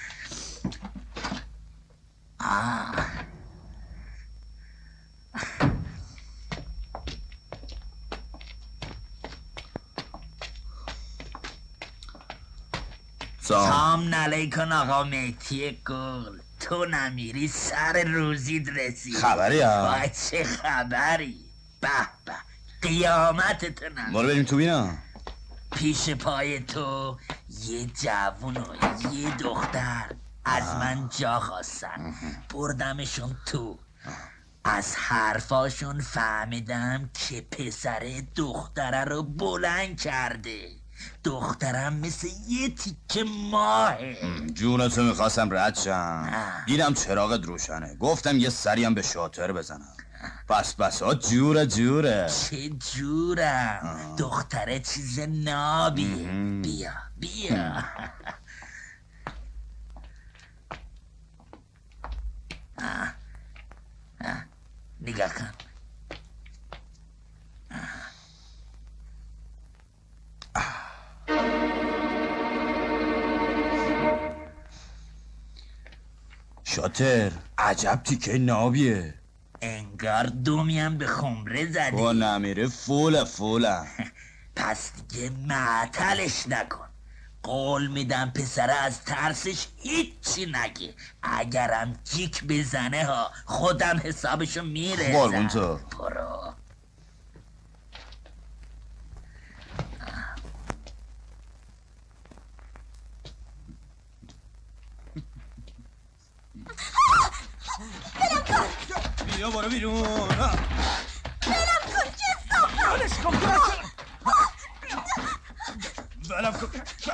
سلام علیکم آقا مهدی گل. تو نمیری سر روزید رسید. خبری ها؟ با چه خبری؟ به به قیامتتو نمی. برو بریم تو بینا. پیش پای تو یه جوون و یه دختر از من جا خواستن، بردمشون تو. از حرفاشون فهمیدم که پسر دختره رو بلند کرده. دخترم مثل یه تیکه ماهه. جونتو میخواستم رد شم، دیدم چراغت روشنه، گفتم یه سریم به شاتر بزنم. پس ها جوره. چه جورم؟ دختره چیز نابیه. بیا نگاه کن. شاتر عجب تیکه نابیه. انگار دومیم به خمره زدی. با نمیره فوله. پس دیگه معطلش نکن. قول میدم پسره از ترسش هیچی نگه. اگرم جیک بزنه ها خودم حسابشو میرسم. قربون تو. برو. بیا برو بیرون. بلم کن جستم. بلم کن.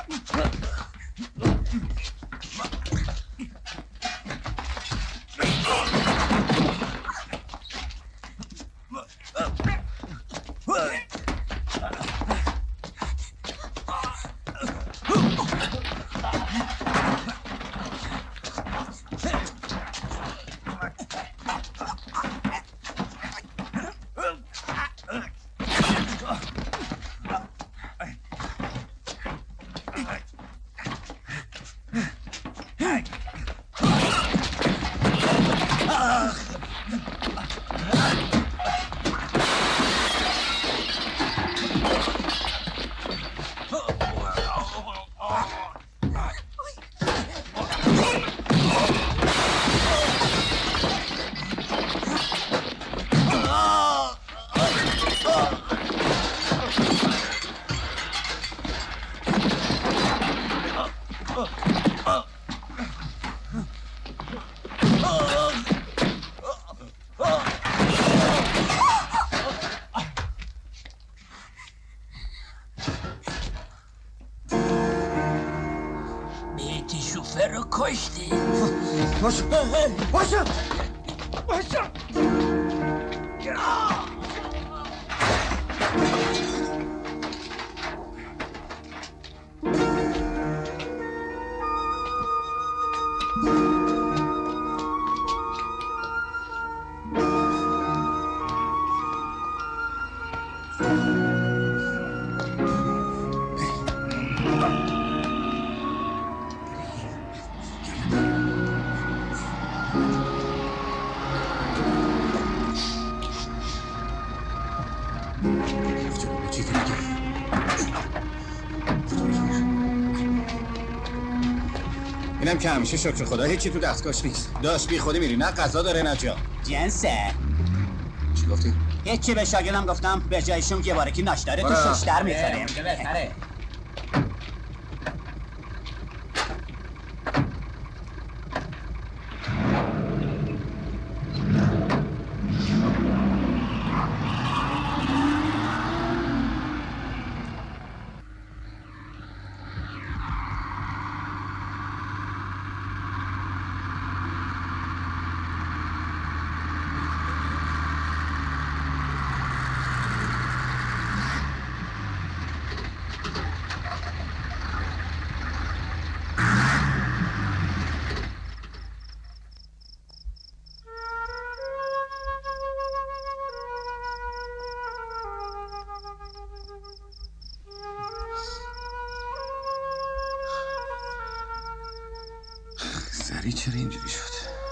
باشه اینم که همیشه شکر خدا هیچی تو دستگاهش نیست. داشت بی خودی میری، نه غذا داره نه جا. جنسه چی گفتی؟ هیچی به شاگردم گفتم به جایشون یه بارکی ناشداره تو ششتر میخوریم. سری چرا اینجوری شد؟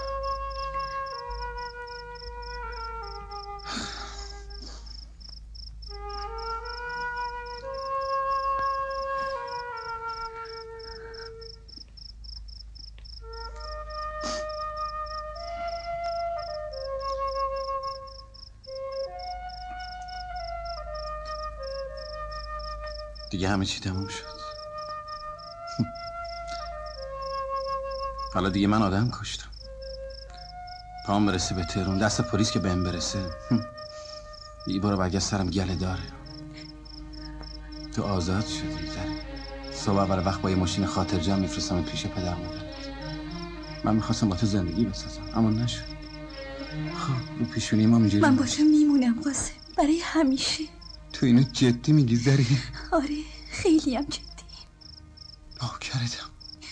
دیگه همه چی تموم شد. حالا دیگه من آدم کشتم. پام برسه به تهران، دست پلیس که بهم برسه، دیگه برو برگشت سرم گله داره. تو آزاد شدی زری. صبح اول وقت با یه ماشین خاطرجمع میفرستم پیش پدر مادر. من میخواستم با تو زندگی بسازم اما نشد. خب رو پیشونی ما اینجوری من با تو میمونم قاسم، برای همیشه. تو اینو جدی میگی زری؟ آره خیلی هم جدی. نوکرتم.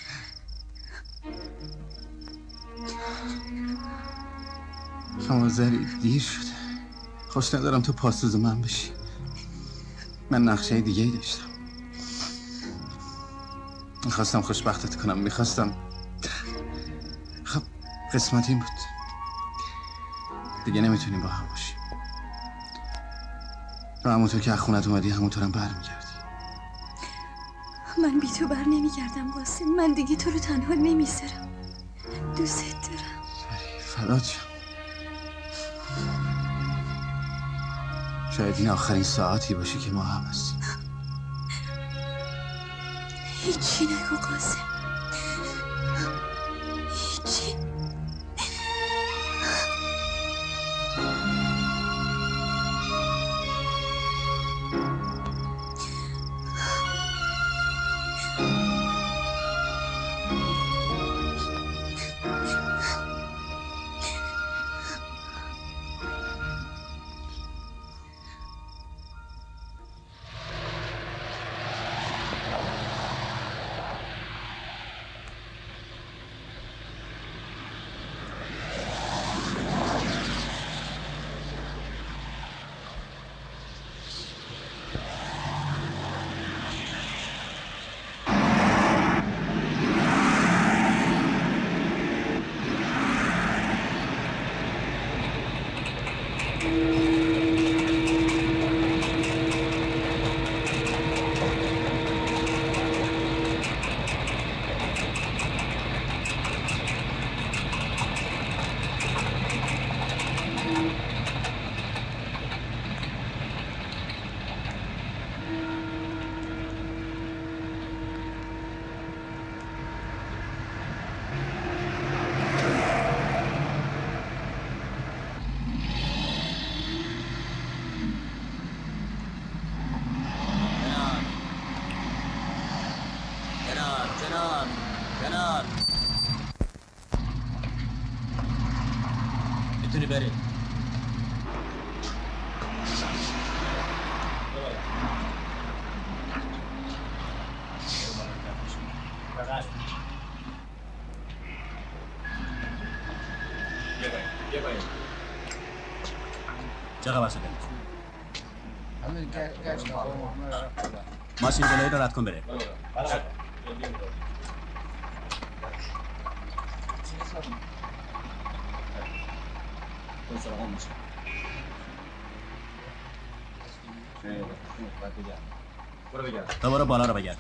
اما زری دیر شده. خوش ندارم تو پاسوز من بشی. من نقشه دیگه ای داشتم. میخواستم خوشبختت کنم. میخواستم. خب قسمت این بود. دیگه نمیتونیم با هم باشیم. و همونطور که از خونت اومدی همونطورم برمیگردی. من بی تو بر نمیگردم قاسم. من دیگه تو رو تنها نمیذارم. دوست دارم. فدات شم. شاید این آخرین ساعتی باشه که ما هم هستیم. هیچی نگو قاسم. هیچی. کنار. میتونی بری. چه خبر شده؟ ماشین جلوی رو رد کن بره. تو برو بالا رو بگرد.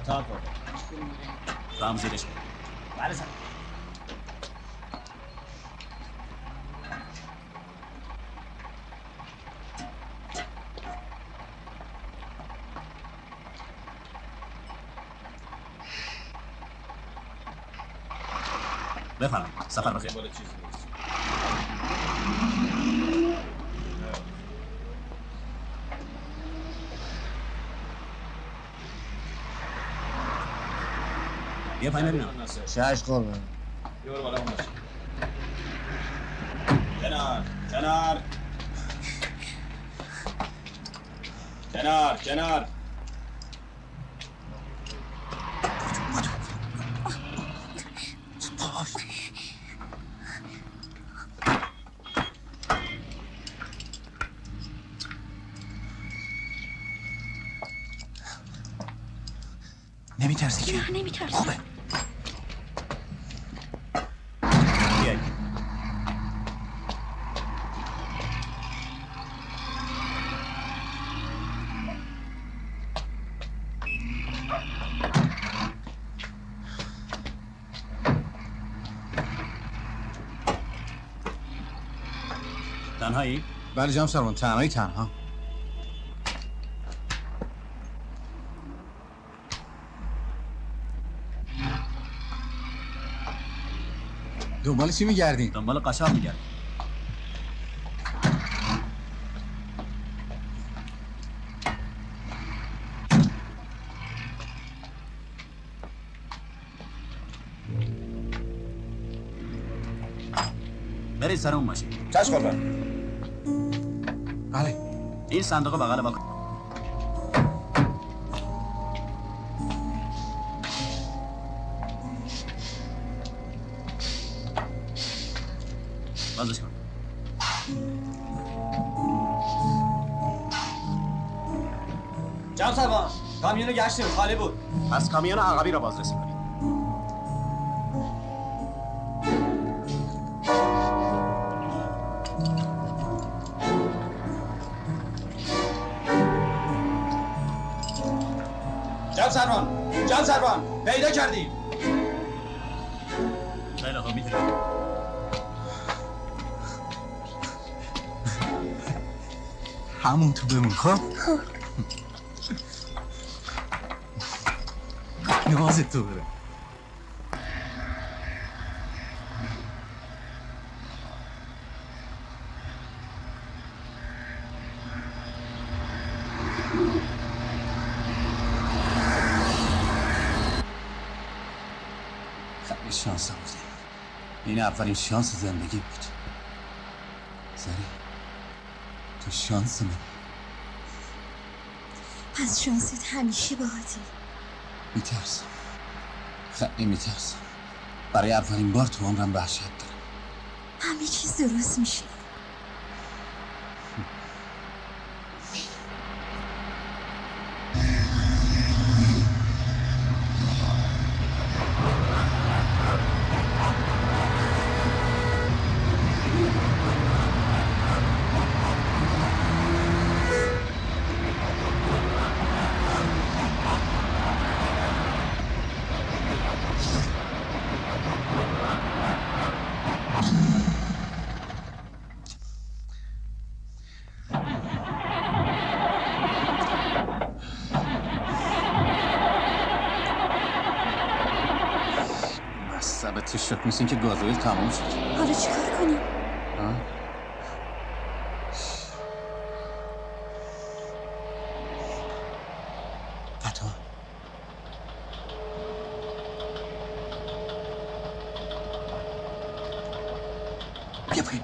تو هم زیرش کن. بفرم سفر بخیر. بیا پایین ببینم. شش قربان. کنار. نمیترسی که؟ نه نمیترسی. خوبه. بیایی. تنهایی؟ بله جناب سروان، تنها. دنبال چی میگردین؟ دنبال قشار میگردیم. برید سر اون ماشین. چشم قربان. بله. این صندوق بغل با بازش کن. جناب سروان، کامیون گشتیم خالی بود. پس کامیون عقبی را بازرسی کنید. جناب سروان پیدا کردیم. خیلی خوب میتونیم. همون تو بمون خب؟ نازت تو بره. خیلی شانس بوده. این اولین شانس زندگی بود. زری تو شانس من. پس شانست همیشه باهاتی. میترسم، خیلی میترسم. برای اولین بار تو عمرم وحشت دارم. همه چیز درست میشه. تو شک میسین که گازوئیل تمام شد. حالا چیکار کنیم؟ فاطمه بیا پایین.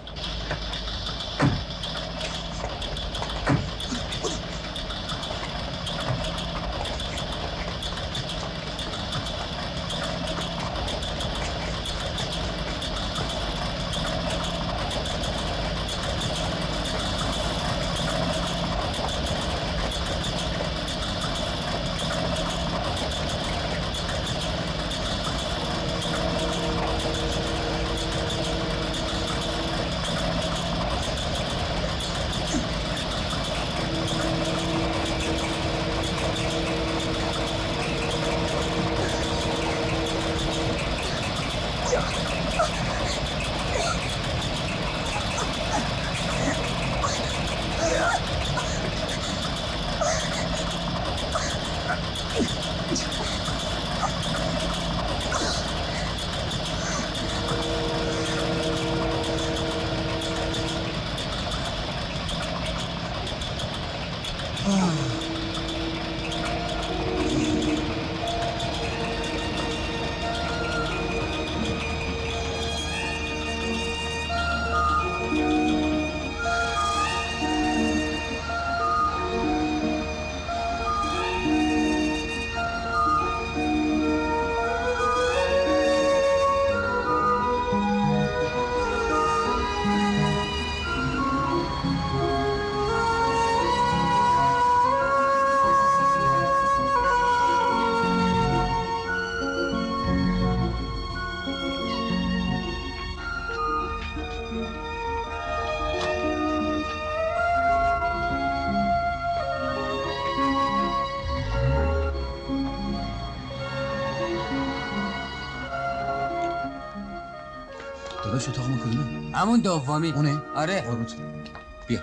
داداش اتاقمون کدومه؟ همون دومی. اونه؟ آره. قربونت. بیا.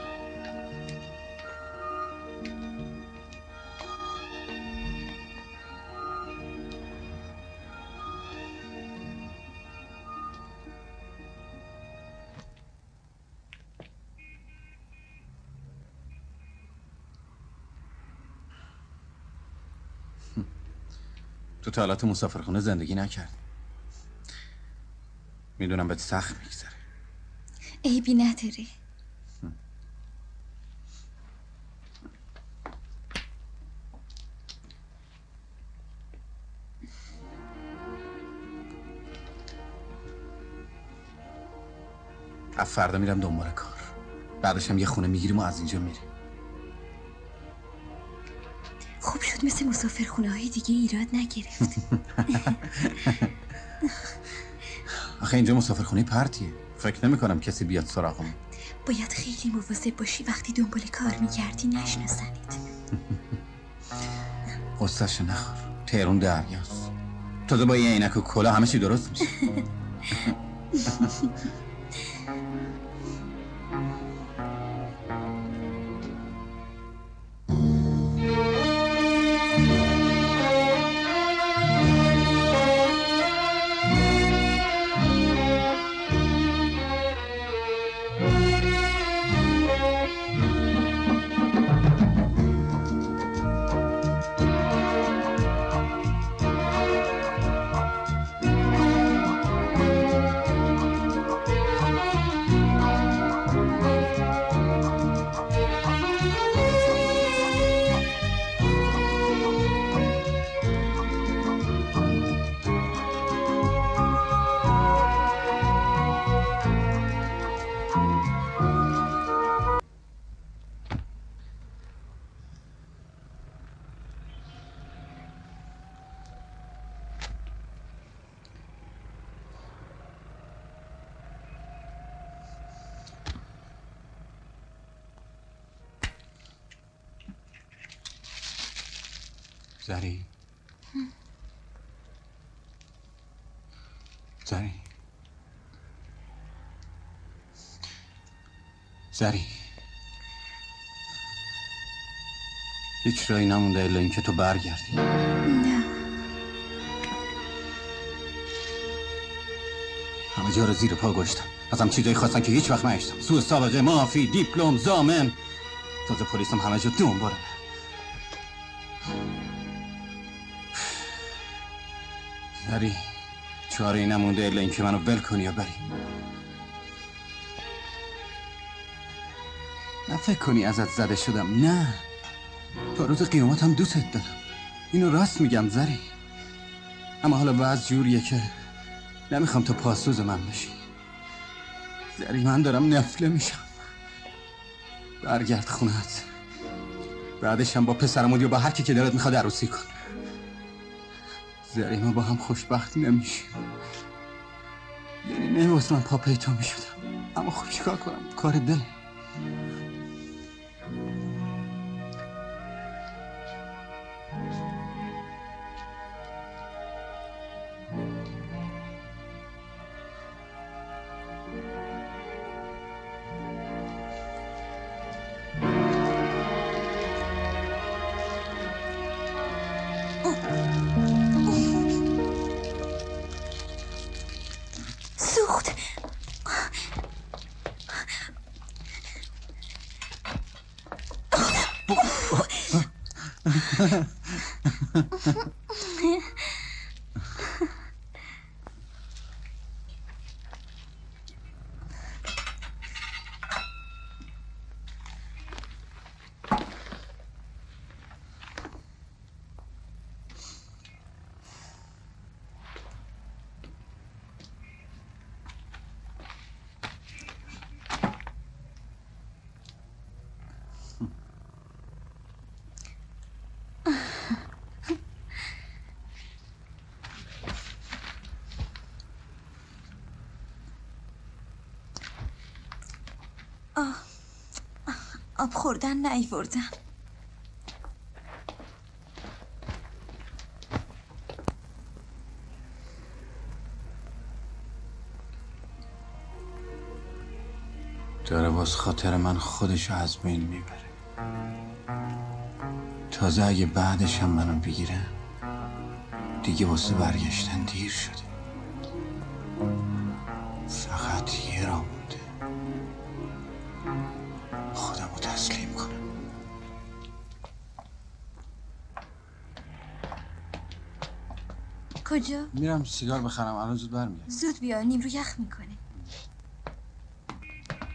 تو تا حالا تو مسافرخونه زندگی نکردی. میدونم بهت سخت میگذره. عیبی نداره. از فردا میرم دنبال کار، بعدش هم یه خونه میگیریم و از اینجا میریم. خوب شد مثل مسافرخونه های دیگه ایراد نگرفت. آخه اینجا مسافرخونه پرتیه، فکر نمی کنم کسی بیاد سراغم. باید خیلی مواظب باشی وقتی دنبال کار میگردی نشناسنید. قصه‌شو نخور، تهرون دریاست. تازه با یه عینک و کلاه همه چی درست میشه. زری زری زری هیچ راهی نمونده الا اینکه تو برگردی. نه، همه جا رو زیر پا گشتم، ازم چیزایی خواستن که هیچ وقت نشتم. سوء سابقه، معافی، دیپلم، ضامن. تازه پلیسم همه جا دنبالم. زری چاره ای نمونده الا اینکه منو ول کنی یا بری. نه فکر کنی ازت زده شدم، نه، تا روز قیامتم دوستت دارم. اینو راست میگم زری. اما حالا وضع جوریه که نمیخوام تو پاسوز من بشی. زری من دارم نفله میشم. برگرد خونت، بعدش هم با پسرم یا با هر کی که دلت میخواد عروسی کن. زری ما با هم خوشبخت نمیشیم. یعنی نمی‌واسه من پا پیدا میشدم، اما خب چیکار کنم، کار دله. سوخت. آب خوردن نیوردم. داره باز خاطر من خودشو از بین میبره. تازه اگه بعدش هم منو بگیره دیگه واسه برگشتن دیر شده. فقط یه راه مونده، خودمو تسلیم کنم. کجا؟ میرم سیگار بخرم، الان زود برمیگردم. زود بیا، نیمرو یخ میکنه.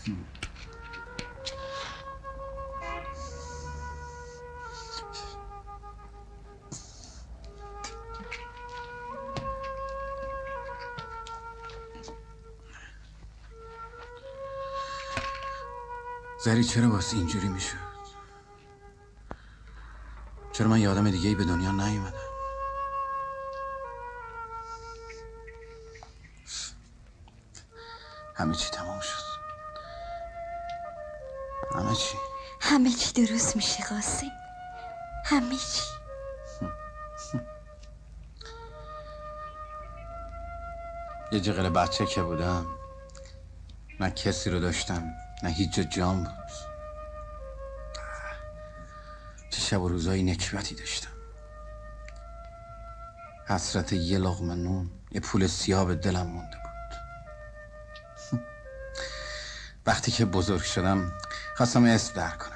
زری چرا واسه اینجوری میشد؟ چرا من یه آدم دیگه ای به دنیا نیومدم؟ همه چی تمام شد. همه چی درست میشه قاسم. همه چی. یه جغل بچه که بودم نه کسی رو داشتم نه هیچ جا جام بود. چه شب و روزای نکبتی داشتم. حسرت یه لقمه نون، یه پول سیاه به دلم مونده بود. وقتی که بزرگ شدم خواستم اسم در کنم.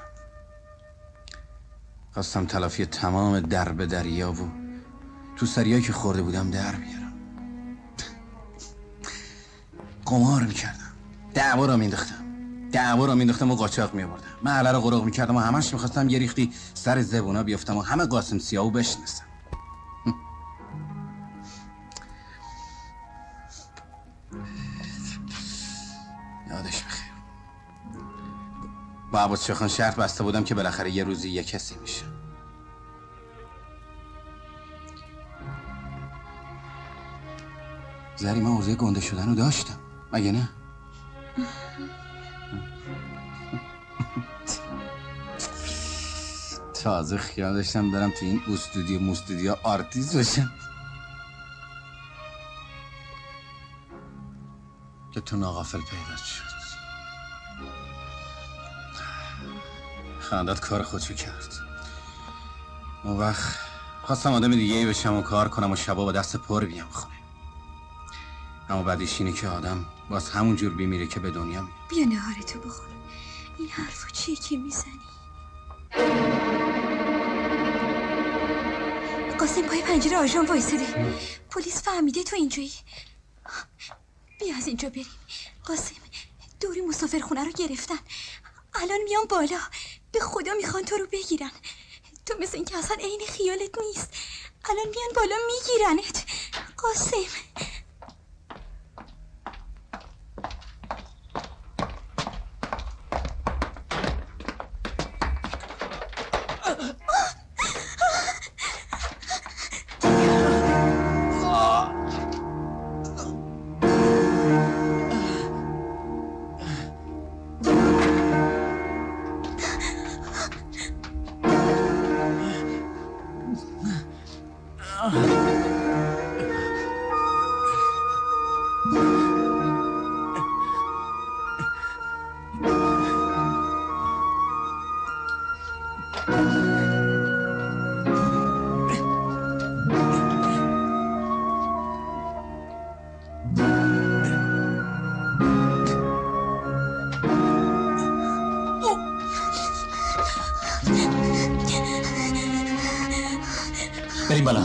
خواستم تلافی تمام درب دریا و تو سریایی که خورده بودم در بیارم. قمار میکردم، دعوا را مینداختم و قاچاق میآوردم. محله رو غرق میکردم و همش میخواستم یه ریختی سر زبونا بیافتم و همه قاسم سیاهو بشناسم. یادش بخیر. با عباس شاخان شرط بسته بودم که بالاخره یه روزی یه کسی میشه. زری من عرضه گنده شدن رو داشتم مگه نه؟ تازه خیال داشتم برم تو این استودیو آرتیست بشم که تو ناغافل پیدا شد. خندت کار خودشو کرد. اون وقت خواستم آدم دیگه ای بشم و کار کنم و شبا با دست پر بیام خونه. اما بعدش اینه که آدم باز همون جور بیمیره که به دنیا میاد. بیا نهارتو بخور. این حرفو چیه که میزنی؟ قاسم پای پنجره آژان وایساده. پلیس فهمیده تو اینجایی. بیا از اینجا بریم. قاسم دوری مسافرخونه رو گرفتن. الان میان بالا. به خدا میخوان تو رو بگیرن. تو مثل این که اصلا عین خیالت نیست. الان میان بالا میگیرنت. قاسم بریم بالا.